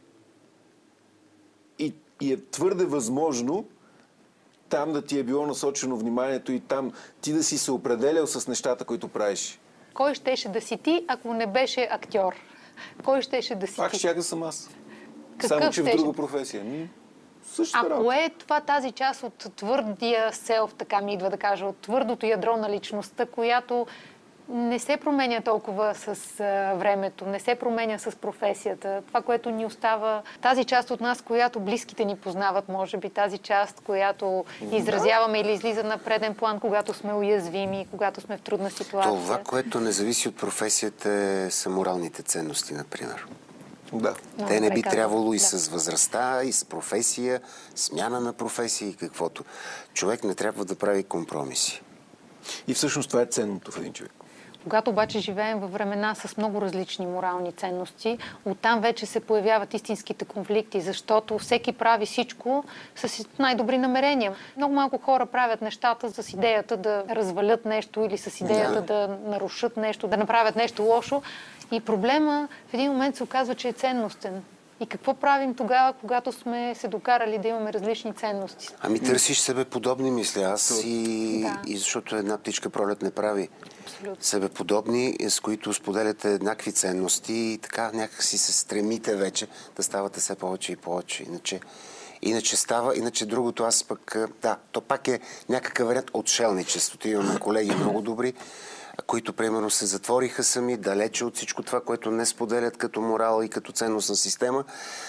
и, и е твърде възможно там да ти е било насочено вниманието и там ти да си се определял с нещата, които правиш. Кой щеше да си ти, ако не беше актьор? Кой щеше да си Пак ти? ще да съм аз. Какъв Само, че в щеше? друга професия. Ми, същата А работа. кое е това тази част от твърдия селф, така ми идва да кажа, от твърдото ядро на личността, която не се променя толкова с а, времето, не се променя с професията. Това, което ни остава, тази част от нас, която близките ни познават, може би, тази част, която изразяваме или излиза на преден план, когато сме уязвими, когато сме в трудна ситуация. Това, което не зависи от професията, е, са моралните ценности, например. Да. Много Те не добре би казано. трябвало и Да. с възрастта, и с професия, смяна на професия и каквото. Човек не трябва да прави компромиси. И всъщност това е ценното в един човек. Когато обаче живеем във времена с много различни морални ценности, оттам вече се появяват истинските конфликти, защото всеки прави всичко с най-добри намерения. Много малко хора правят нещата с идеята да развалят нещо или с идеята да, да нарушат нещо, да направят нещо лошо. И проблема в един момент се оказва, че е ценностен. И какво правим тогава, когато сме се докарали да имаме различни ценности? Ами търсиш себе подобни, мисля аз, и, Да. и защото една птичка пролет не прави. Абсолютно. Себе подобни, с които споделяте еднакви ценности и така някакси се стремите вече да ставате все повече и повече. Иначе, иначе става, иначе другото аз пък, да, то пак е някакъв вариант отшелничеството. Имаме колеги много добри, които, примерно, се затвориха сами, далече от всичко това, което не споделят като морал и като ценностна система,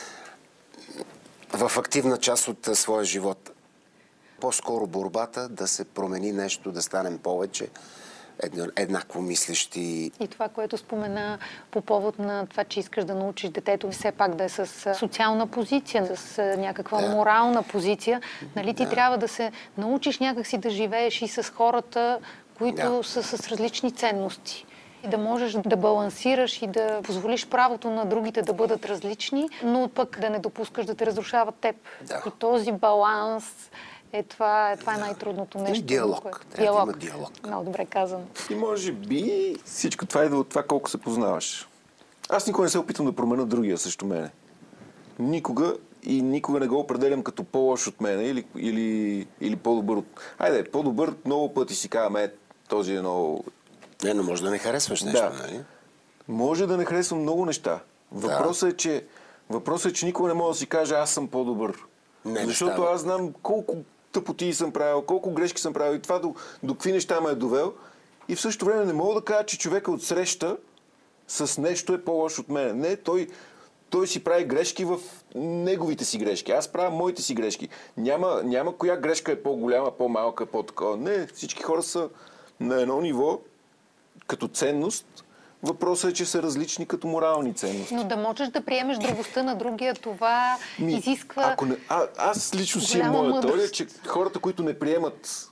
в активна част от а, своя живот. По-скоро борбата да се промени нещо, да станем повече едно, еднакво мислещи. И това, което спомена по повод на това, че искаш да научиш детето все пак да е с а, социална позиция, с а, някаква Да. морална позиция, нали ти Да. трябва да се научиш някакси да живееш и с хората, които Да. са с различни ценности. И да можеш да балансираш и да позволиш правото на другите да бъдат различни, но пък да не допускаш да те разрушават теб. Да. И този баланс е това, е, това е най-трудното нещо. диалог. което- Трябва да има диалог. Много добре казано. И може би всичко това идва от това колко се познаваш. Аз никога не се опитвам да променя другия срещу мене. Никога и никога не го определям като по-лош от мене или, или, или по-добър от... Айде, по-добър много пъти си казвам, е, този е много... Не, но може да не харесваш нещо, Да. нали? Може да не харесвам много неща. Въпросът е, че, въпросът е, че никога не мога да си кажа, аз съм по-добър. Не, не Защото става. аз знам колко тъпоти съм правил, колко грешки съм правил и това до, до какви неща ме е довел. И в същото време не мога да кажа, че човека отсреща с нещо е по-лош от мен. Не, той, той си прави грешки в неговите си грешки. Аз правя моите си грешки. Няма, няма коя грешка е по-голяма, по-малка, по-такова. Не, всички хора са на едно ниво като ценност. Въпросът е, че са различни като морални ценности. Но да можеш да приемеш другостта на другия, това Ми, изисква... Ако не, а, аз лично си имам голяма моя теория, мъдрост. че хората, които не приемат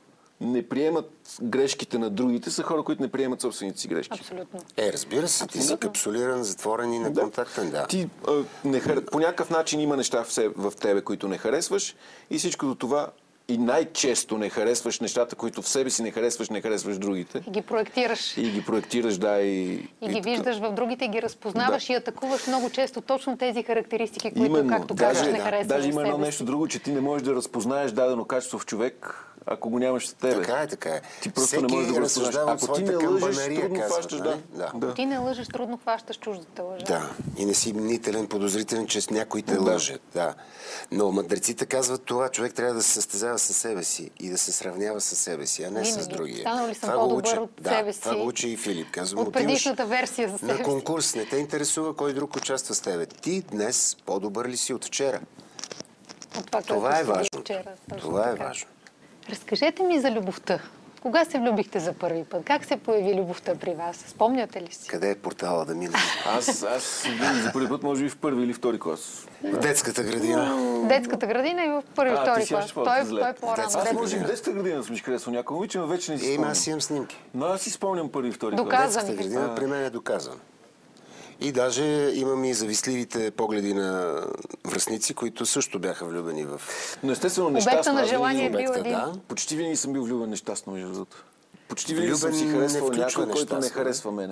не приемат грешките на другите, са хора, които не приемат собствените си грешки. Абсолютно. Е, разбира се, ти си Абсолютно. капсулиран, затворен и неконтактен, да. Ти а, не хар... по някакъв начин има неща в, себе, в тебе, които не харесваш и всичкото това и най-често не харесваш нещата, които в себе си не харесваш, не харесваш другите. И ги проектираш. И ги проектираш, да, и... И ги така. виждаш в другите, и ги разпознаваш Да. и атакуваш много често точно тези характеристики, които, Именно, както даже, казваш, не да, харесваш даже в има едно себе си. нещо друго, че ти не можеш да разпознаеш дадено качество в човек, ако го нямаш с тебе. Така е, така е. Ти просто Всеки не можеш да го разсъждава от разпознаш. Ако ти не своята лъжеш, камбанария, трудно казват, хващаш, нали? да. Да. Да. Ти не лъжеш, трудно хващаш чуждата лъжа. Да, и не си мнителен, подозрителен, че с някой те Да. лъже. Да. Но мъдреците казват това, човек трябва да се състезава със себе си и да се сравнява със себе си, а не с Винаги. другия. Станал ли съм Това го по-добър учи- от да, себе си? това го учи и Филип. Казвам, От предишната версия за себе на си. конкурс, не те интересува кой друг участва с тебе. Ти днес по-добър ли си от вчера? От това, Това което е си важно. вчера. Точно Това е така. важно. Разкажете ми за любовта. Кога се влюбихте за първи път? Как се появи любовта при вас? Спомняте ли си? Къде е портала да мине? Аз, аз за първи път, може би в първи или втори клас. В детската градина. В детската градина и в първи, А, ти втори си имаш клас. по-зле. Той, той е по-рано. Детската Аз Детска може би в градина. детската градина съм изхаресвал някой момиче, но вече не си Ема, спомням. аз имам снимки. Но аз си спомням първи и втори клас. Доказано. Детската Казани. градина при мен е доказано. И даже имам и завистливите погледи на връстници, които също бяха влюбени в Но естествено Обекта нещастно. на аз винаги желание е съм- бил обекта, един. да. Почти винаги съм бил влюбен нещастно, между другото. Почти винаги съм Влюбен си не харесвал включва някой, който не нещастно, харесва мене.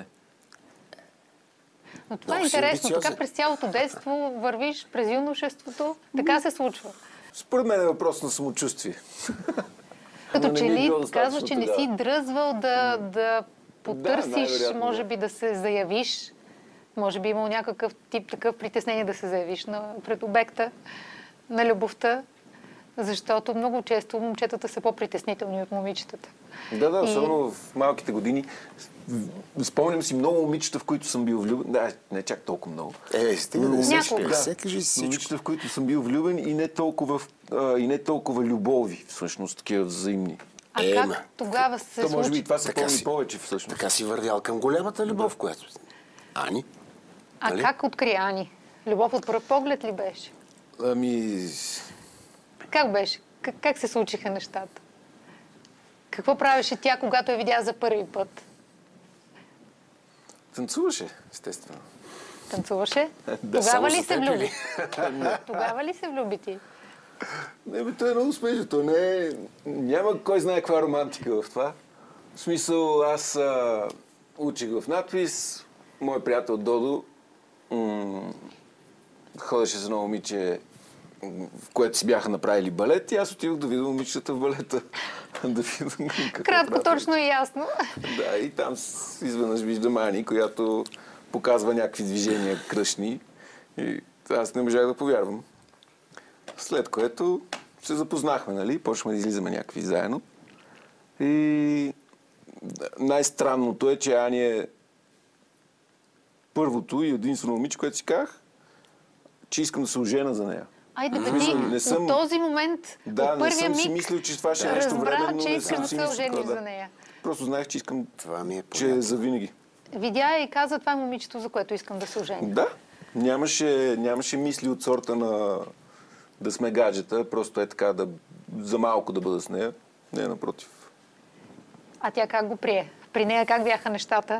Но това е Много си интересно. Така амбициозен. през цялото детство вървиш през юношеството. Така се случва. Според мен е въпрос на самочувствие. Като Но не че ми е ли било достатъчно казваш, че не тогава. си дръзвал да, да потърсиш, най-вероятно, може да. би да се заявиш. Може би имал някакъв тип такъв притеснение да се заявиш на, пред обекта на любовта, защото много често момчетата са по-притеснителни от момичетата. Да, да, И- особено в малките години. Спомням си много момичета, в които съм бил влюбен. Да, не чак толкова много. Е, стига да Няколко. се Да. да. Се кажи си всичко. Момичета, в които съм бил влюбен и не толкова, а, и не толкова любови, всъщност, такива взаимни. А Е, как ма. тогава се То може случи? би и това се Така помни си. повече, всъщност. Така си вървял към голямата любов, която... Ани? А нали? как откри Ани? Любов от пръв поглед ли беше? Ами... Как беше? Как, как се случиха нещата? Какво правеше тя, когато я видя за първи път? Танцуваше, естествено. Танцуваше? Да, Тогава само ли за се теб влюби? или? Тогава ли се влюби ти? Не, бе, той е много успешен. То не е... Няма кой знае каква романтика в това. В смисъл, аз а, учих в надпис. Мой приятел Додо м- ходеше с едно момиче, в което си бяха направили балет и аз отидох да видя момичетата в балета. да видя какво Кратко, правят. точно и ясно. Да, и там с- изведнъж виждам Ани, която показва някакви движения кръшни. И аз не можах да повярвам. След което се запознахме, нали? Почнахме да излизаме някакви заедно. И най-странното е, че Ани е първото и единствено момиче, което си казах, че искам да се ожена за нея. Айде, бе, Мисля, ти не съм- от този момент, Да, от не първия съм си миг, мислил, че това ще е нещо разбра, временно. че не искам съм да си се мислил ожениш такова, за да. нея. Просто знаех, че искам, Това ми е че е понятно. за винаги. Видя я и каза, това е момичето, за което искам да се оженя. Да, нямаше, нямаше мисли от сорта на да сме гаджета, просто е така да, за малко да бъда с нея. Не, напротив. А тя как го прие? При нея как бяха нещата?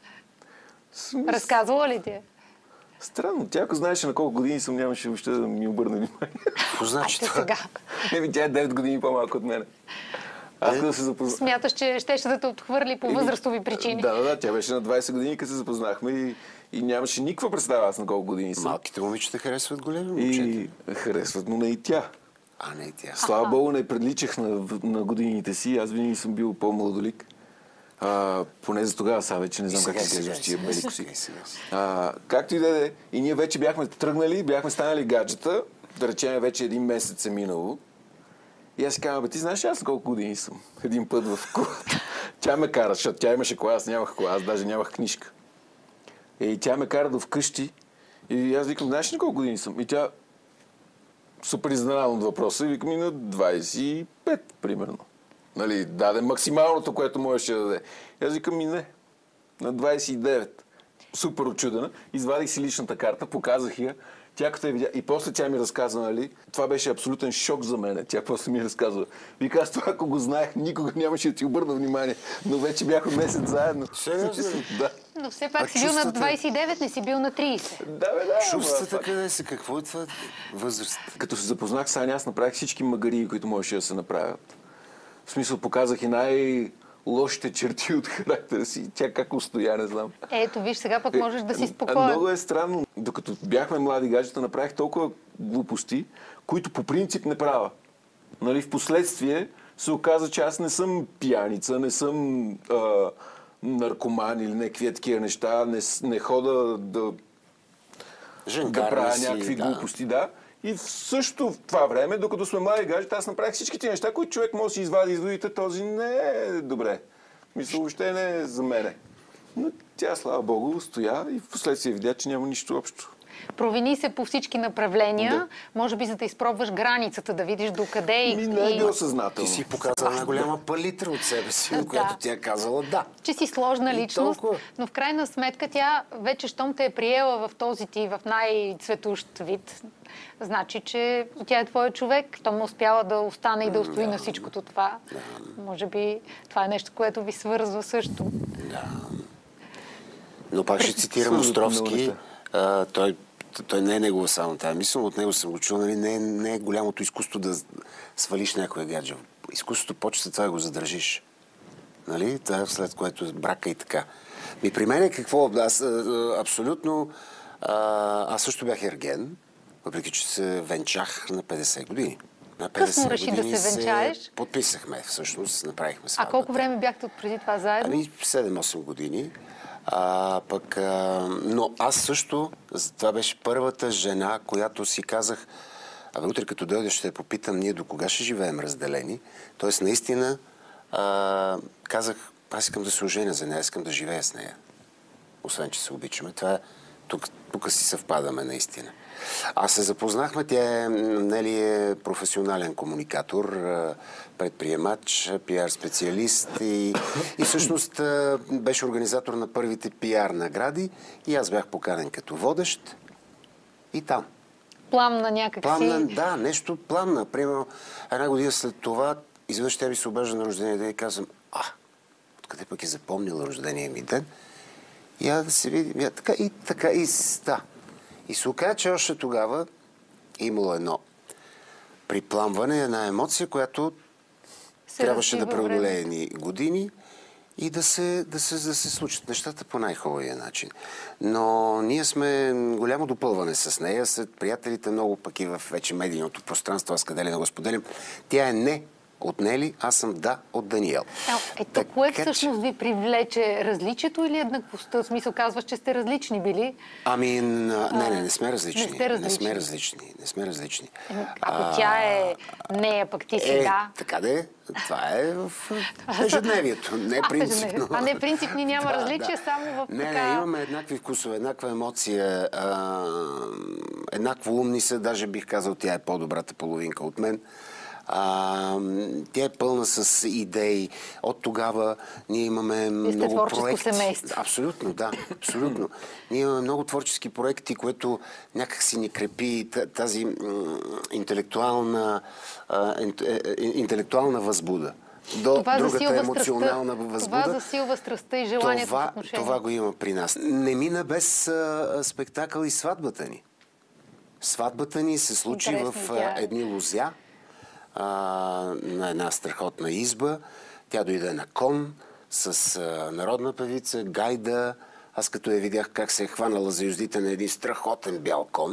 С- Разказвала ли ти? е? Странно, тя ако знаеше на колко години съм, нямаше въобще да ми обърне внимание. Какво значи Те това? сега. Не, ми, тя е девет години по-малко от мене. Аз Е? като се запознах... Смяташ, че щеше да те отхвърли по възрастови причини. Да, да, да, тя беше на двайсет години, като се запознахме и, и нямаше никаква представа аз на колко години съм. Малките момичета харесват големи момчета. И харесват му не и тя. А, не и тя. Слава Богу, не приличах на, на годините си. Аз винаги съм бил по-младолик. А, поне за тогава, сега вече не знам как сега, се казва сега, с тия сега, бели сега, коси. сега, сега. А, както и да е, и ние вече бяхме тръгнали, бяхме станали гаджета, да речем вече един месец е минало. И аз си казвам, бе, ти знаеш ли аз на колко години съм? Един път в колата. Тя ме кара, защото тя имаше кола, аз нямах кола, аз даже нямах книжка. И тя ме кара до вкъщи и аз викам, знаеш ли на колко години съм? И тя супер изненадан от въпроса и викам и на двайсет и пет, примерно. Нали, даде максималното, което можеше да даде. И аз викам и не, на двайсет и девет. Супер очудена. Извадих си личната карта, показах я. Тя като я видя, и после тя ми разказва, нали, това беше абсолютен шок за мен. Тя после ми разказва. Вика, аз това, ако го знаех, никога нямаше да ти обърна внимание. Но вече бяхме месец заедно. Сериозно ли? Да. Но все пак А си бил на чувствата? двайсет и девет, не си бил на трийсет. Да, бе, да. ама Чувствата пак- къде са? Какво е това възраст? Като се запознах с Аня, аз направих всички магарии, които можеше да се направят. В смисъл, показах и най-лошите черти от характера си. Тя как устоя, не знам. Ето, виж, сега пък можеш да си А, спокоен. Много е странно. Докато бяхме млади гаджета, направих толкова глупости, които по принцип не правя. Нали, в последствие се оказа, че аз не съм пияница, не съм а, наркоман или някакви такива неща, не, не хода да, да правя си, някакви да. глупости, да. И в също в това време, докато сме млади гаджета, аз направих всички тези неща, които човек може да си извади изводите, този не е добре. Мисля, въобще не е за мене. Но тя, слава Богу, стоя и в последствие видя, че няма нищо общо. Провини се по всички направления, Да. може би за да изпробваш границата, да видиш докъде и... Ми не е и- било Ти съзнателно. си показала една голяма палитра от себе си, Да. на която тя е казала да. че си сложна И личност, толкова. но в крайна сметка тя вече, щом те е приела в този ти, в най-цветущ вид, значи, че тя е твой човек. Щом успяла да остане и да устои на всичкото това. Може би това е нещо, което ви свързва също. Да. Но пак ще цитирам Абсолютно много Островски. неща. А, той, той не е негова само тази мисъл, от него съм го чул, нали? Не, е- не е голямото изкуство да свалиш някоя гаджа. Изкуството почва след това да го задържиш. Нали? Това е след което брака и така. Ми при мен е какво? Аз а, а, абсолютно... А, аз също бях ерген, въпреки че се венчах на петдесет години. На Късно реши да години се венчаеш? Подписахме, всъщност, направихме А сватбата. колко време бяхте от преди това заедно? Ами седем-осем години. А, пък, а, но аз също, това беше първата жена, която си казах, абе утре като дойдеш ще я попитам, ние до кога ще живеем разделени. Тоест наистина а, казах, аз искам да се оженя за нея, искам да живея с нея. Освен, че се обичаме. Това е, тук, тук си съвпадаме наистина. А се запознахме, тя е, Нели е професионален комуникатор, а, предприемач, пиар специалист и, и всъщност а, беше организатор на първите пиар награди и аз бях поканен като водещ и там. Пламна някак Пламна, си. да, нещо пламна. Примерно, една година след това, изведнъж тя ми се обажда на рождения ден и казвам, а, откъде пък е запомнила рождения ми ден? И я да се видим. Я, така и така и с- да. И се оказа, че още тогава имало едно припламване, една емоция, която Се трябваше да развива преодолее времето. ни години и да се, да, се, да се случат нещата по най-хубавия начин. Но ние сме голямо допълване с нея, след приятелите много пък и в вече медийното пространство, аз къде ли да го споделям. Тя е не от Нели, аз съм да от Даниел. Е, ето, кое Така че- всъщност ви привлече? Различието или еднаквостта? В смисъл, казваш, че сте различни били. Ами, на- не, не, не сме различни. не сте различни. Не сме различни. Не сме различни. Ако тя е нея, пък ти си Е, да. така де, това е в ежедневието, не А, принципно. а не принципни няма различия, само в Не, така... не, имаме еднакви вкусове, еднаква емоция, а, еднакво умни са, даже бих казал, тя е по-добрата половинка от мен. А, тя е пълна с идеи. От тогава ние имаме много творческо проекти. семейство. Абсолютно, да. Абсолютно. Ние имаме много творчески проекти, което някак си ни крепи т- тази м, интелектуална, а, ин- е, е, интелектуална възбуда. До Това другата засилва емоционална страстта. възбуда. Това засилва страстта и желанието това, за отношение. това го има при нас. Не мина без а, а, спектакъл и сватбата ни. Сватбата ни се случи Интересно, в а, тя е. едни лозя а, на една страхотна изба. Тя дойде на кон с а, народна певица, гайда. Аз като я видях как се е хванала за юздите на един страхотен бял кон,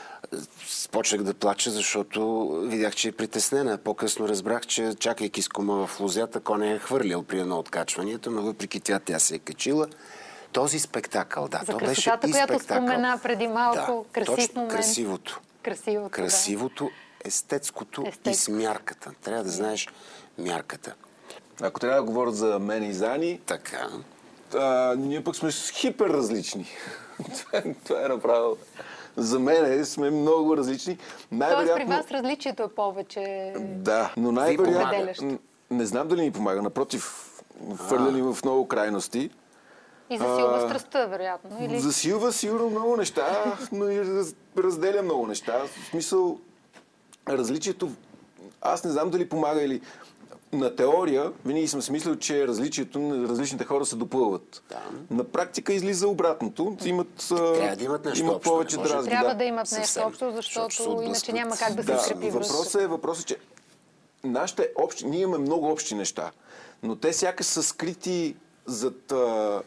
почнах да плача, защото видях, че е притеснена. По-късно разбрах, че чакайки с кома в лозята, коня е хвърлял при едно от качванията, но въпреки това тя се е качила. Този спектакъл, да, За то беше красотата, и която спектакъл. спомена преди малко, Да, красив точно, момент. красивото. Красивото, Красивото, естетското и с Естетско. мярката. Трябва да знаеш мярката. Ако трябва да говоря за мен и за Ани, Така. а, ние пък сме хипер различни. това, е- това е направо. За мен сме много различни. Тоест при вас различието е повече... Да, но помага. най-вероятно... Определящо. Н- Не знам дали ни помага. Напротив, хвърля ни в много крайности. И засилва А, страстта, вероятно. Или... Засилва сигурно много неща, но и раз, разделя много неща. В смисъл, различието... Аз не знам дали помага или... На теория винаги съм си мислил, че различието на различните хора се допълват. Да. На практика излиза обратното. Имат, Трябва да имат нещо имат общо, повече не може. дразги. Трябва да. да имат нещо съвсем. общо, Защото се защото иначе отблъскват. няма как да, Да, се скрепи въпросът е, въпросът е, че нашите общи, ние имаме много общи неща, но те сякаш са скрити зад, а,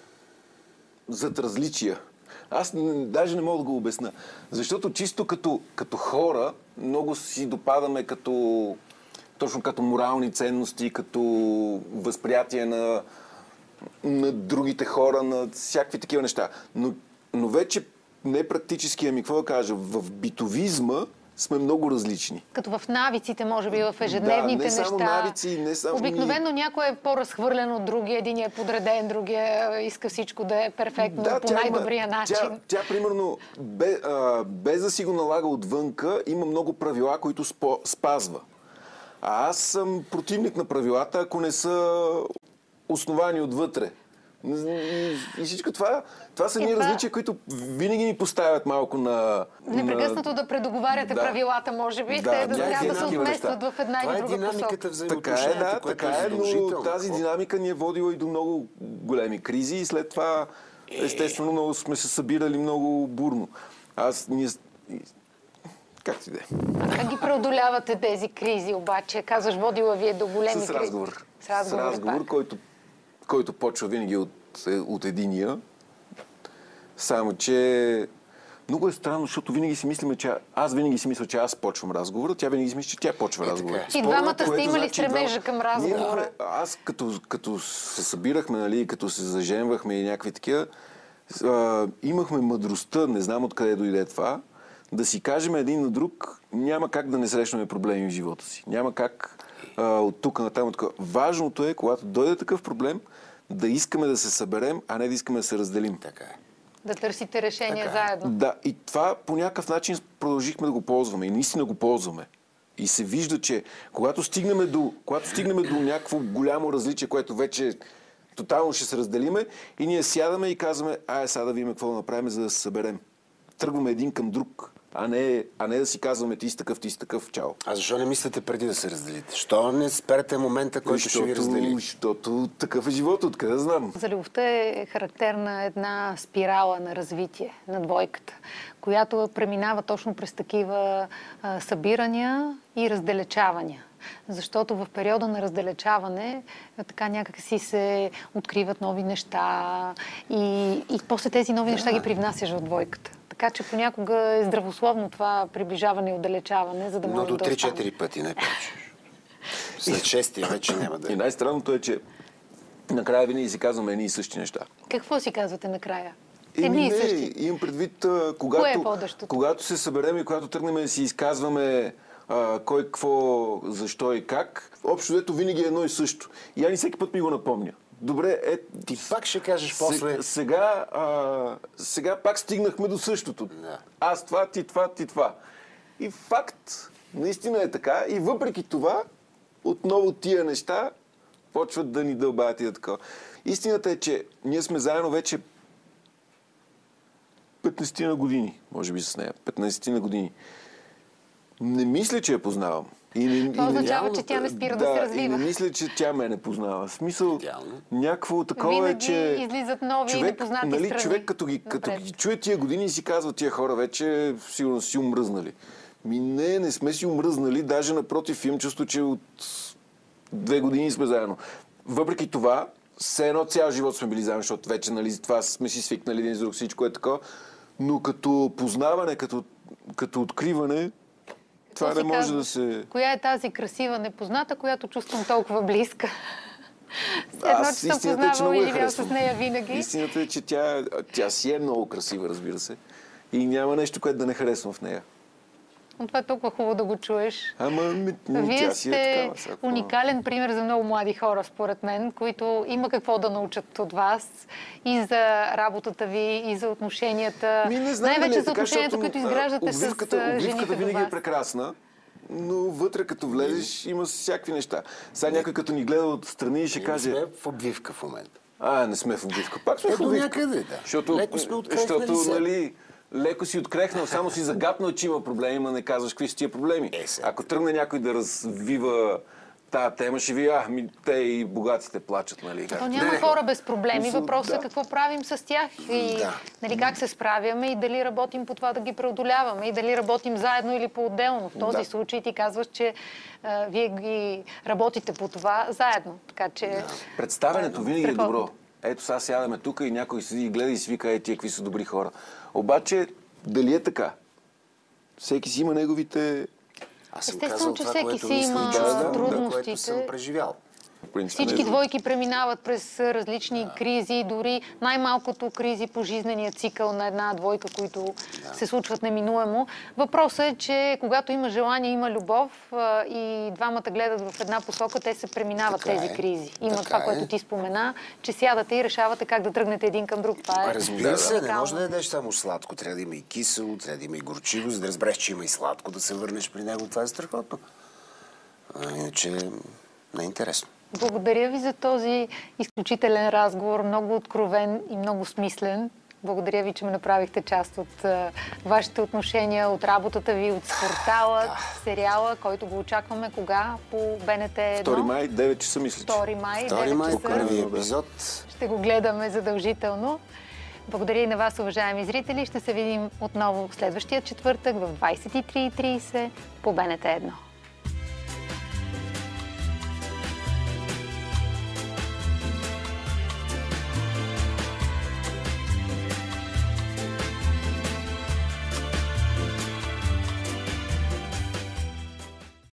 зад различия. Аз н- даже не мога да го обясна. Защото чисто като, като хора много си допадаме като точно като морални ценности, като възприятие на, на другите хора, на всякакви такива неща. Но, но вече не практически, ами какво да кажа, в битовизма сме много различни. Като в навиците, може би, в ежедневните да, не само неща. Навици, не само Обикновено ни... някой е по-разхвърлен от другия, един е подреден, другия иска всичко да е перфектно, да, по най-добрия има, начин. Тя, тя примерно, без, а, без да си го налага отвънка, има много правила, които спо, спазва. А аз съм противник на правилата, ако не са основани отвътре. И всичко това, това са ни това... различия, които винаги ни поставят малко на... Непрекъснато на... да предоговаряте да. правилата, може би, да, те да трябва да се отместват в една или друга посока. Така е, да, така е, но тази динамика ни е водила и до много големи кризи и след това, естествено, много сме се събирали много бурно. Аз ние... Как ти де? Как ги преодолявате тези кризи, обаче? Казваш, водила ви е до големи кризи. С разговор. С разговор, С разговор който, който почва винаги от, от единия. Само, че много е странно, защото винаги си мислиме, че аз винаги си мисля, че аз почвам разговора, тя винаги си мисли, че тя почва разговора. И двамата сте имали стремежа към разговора. Ние, аз като, като се събирахме, нали, като се заженвахме и някакви такива, а, имахме мъдростта, не знам откъде дойде това, да си кажем един на друг, няма как да не срещнем проблеми в живота си. Няма как а, от тук на там. Важното е, когато дойде такъв проблем, да искаме да се съберем, а не да искаме да се разделим. Така е. Да търсите решение така заедно. Да, и това по някакъв начин продължихме да го ползваме. И наистина го ползваме. И се вижда, че когато стигнем до, когато стигнем до някакво голямо различие, което вече тотално ще се разделиме, и ние сядаме и казваме, ай, сега да видим какво да направим, за да се съберем. Тръгваме един към друг. А не, а не да си казваме ти си такъв, ти си такъв, чао. А защо не мислите преди да се разделите? Що не спрете момента, който защото, ще ви раздели? Защото такъв е живот, откъде знам. За любовта е характерна една спирала на развитие на двойката, която преминава точно през такива а, събирания и разделечавания. Защото в периода на разделечаване така някак си се откриват нови неща и, и после тези нови да. неща ги привнасяш в двойката. Така че понякога е здравословно това приближаване и отдалечаване, за да може да остане. Но до три-четири пъти не повече. След шестия вече няма да... И най-странното е, че накрая винаги си казваме едни и същи неща. Какво си казвате накрая? Едни и същи? Имам предвид, когато, е когато се съберем и когато тръгнем да си изказваме а, кой, какво, защо и как, общо дето винаги е едно и също. И Ани всеки път ми го напомня. Добре, е... Ти пак ще кажеш после... Сега, а, сега пак стигнахме до същото. Да. Аз това, ти това, ти това. И факт, наистина е така. И въпреки това, отново тия неща почват да ни дълбаят и да такова. Истината е, че ние сме заедно вече петнайсет на години, може би с нея. петнайсет на години. Не мисля, че я познавам. И не, това означава, и, че тя не спира да, да се развива. И не мисля, че тя ме не познава. В смисъл, някакво такова винаги е, че... излизат нови човек, и непознати нали, страни. Човек като ги, като ги чуе тия години и си казва, тия хора вече сигурно си умръзнали. Ми не, не сме си умръзнали. Даже напротив, имам чувство, че от две години сме заедно. Въпреки това, все едно цял живот сме били заедно, защото вече нали, това сме си свикнали един с друг, всичко е такова. Но като познаване, като, като откриване, това не може казва, да се... Коя е тази красива непозната, която чувствам толкова близка? Едно, че съм познавал и живял с нея винаги. Истината е, че тя, тя си е много красива, разбира се. И няма нещо, което да не харесвам в нея. Но това е толкова хубаво да го чуеш. Ама ми, ми, Вие тя си е такава. сте уникален пример за много млади хора, според мен, които има какво да научат от вас и за работата ви, и за отношенията. Най-вече за отношенията, които изграждате с жените обвивката винаги е прекрасна, но вътре като влезеш има всякакви неща. Сега някой като ни гледа от страни и ще каже... Не сме в обвивка в момента. А, не сме в обвивка. Пак сме е, в обвивка. Някъде, да. Защото, леко сме открехнали защото, се. Нали, леко си открехнал, само си загатнал, че има проблеми, но не казваш какви са тия проблеми. Е, ако тръгне някой да развива тая тема, ще ви, а, ми, те и богатите плачат, нали? То няма не, хора без проблеми. Въпросът е да. какво правим с тях и да. нали, как се справяме и дали работим по това да ги преодоляваме и дали работим заедно или по-отделно. В този да. случай ти казваш, че а, вие ги работите по това заедно. Така, че, да. Представянето винаги е добро. Ето сега сядаме тук и някой седи и гледа и си вика, е, тия какви са добри хора. Обаче, дали е така? Всеки си има неговите Аз съм Естествено, казал че това, всеки което си мисля, има чувствам, трудностите. което съм преживял. Всички двойки преминават през различни Да. кризи, дори най-малкото кризи по жизнения цикъл на една двойка, които Да. се случват неминуемо. Въпросът е, че когато има желание, има любов а, и двамата гледат в една посока, те се преминават Така тези е. кризи. Има Така това, е. което ти спомена, че сядате и решавате как да тръгнете един към друг. Това е Разбира се, не уникално. може да ядеш само сладко. Трябва да има и кисело, трябва да има и горчиво, за да разбереш, че има и сладко, да се върнеш при него. Това е страхотно. А, иначе не е интересно. Благодаря ви за този изключителен разговор, много откровен и много смислен. Благодаря ви, че ме направихте част от а, вашите отношения, от работата ви, от спортала, сериала, който го очакваме кога по БНТ едно. втори май, девет часа, мисля, че. втори май, Втори май, девет часа. първи епизод. Ще го гледаме задължително. Благодаря и на вас, уважаеми зрители. Ще се видим отново в следващия четвъртък в двайсет и три и трийсет по БНТ едно.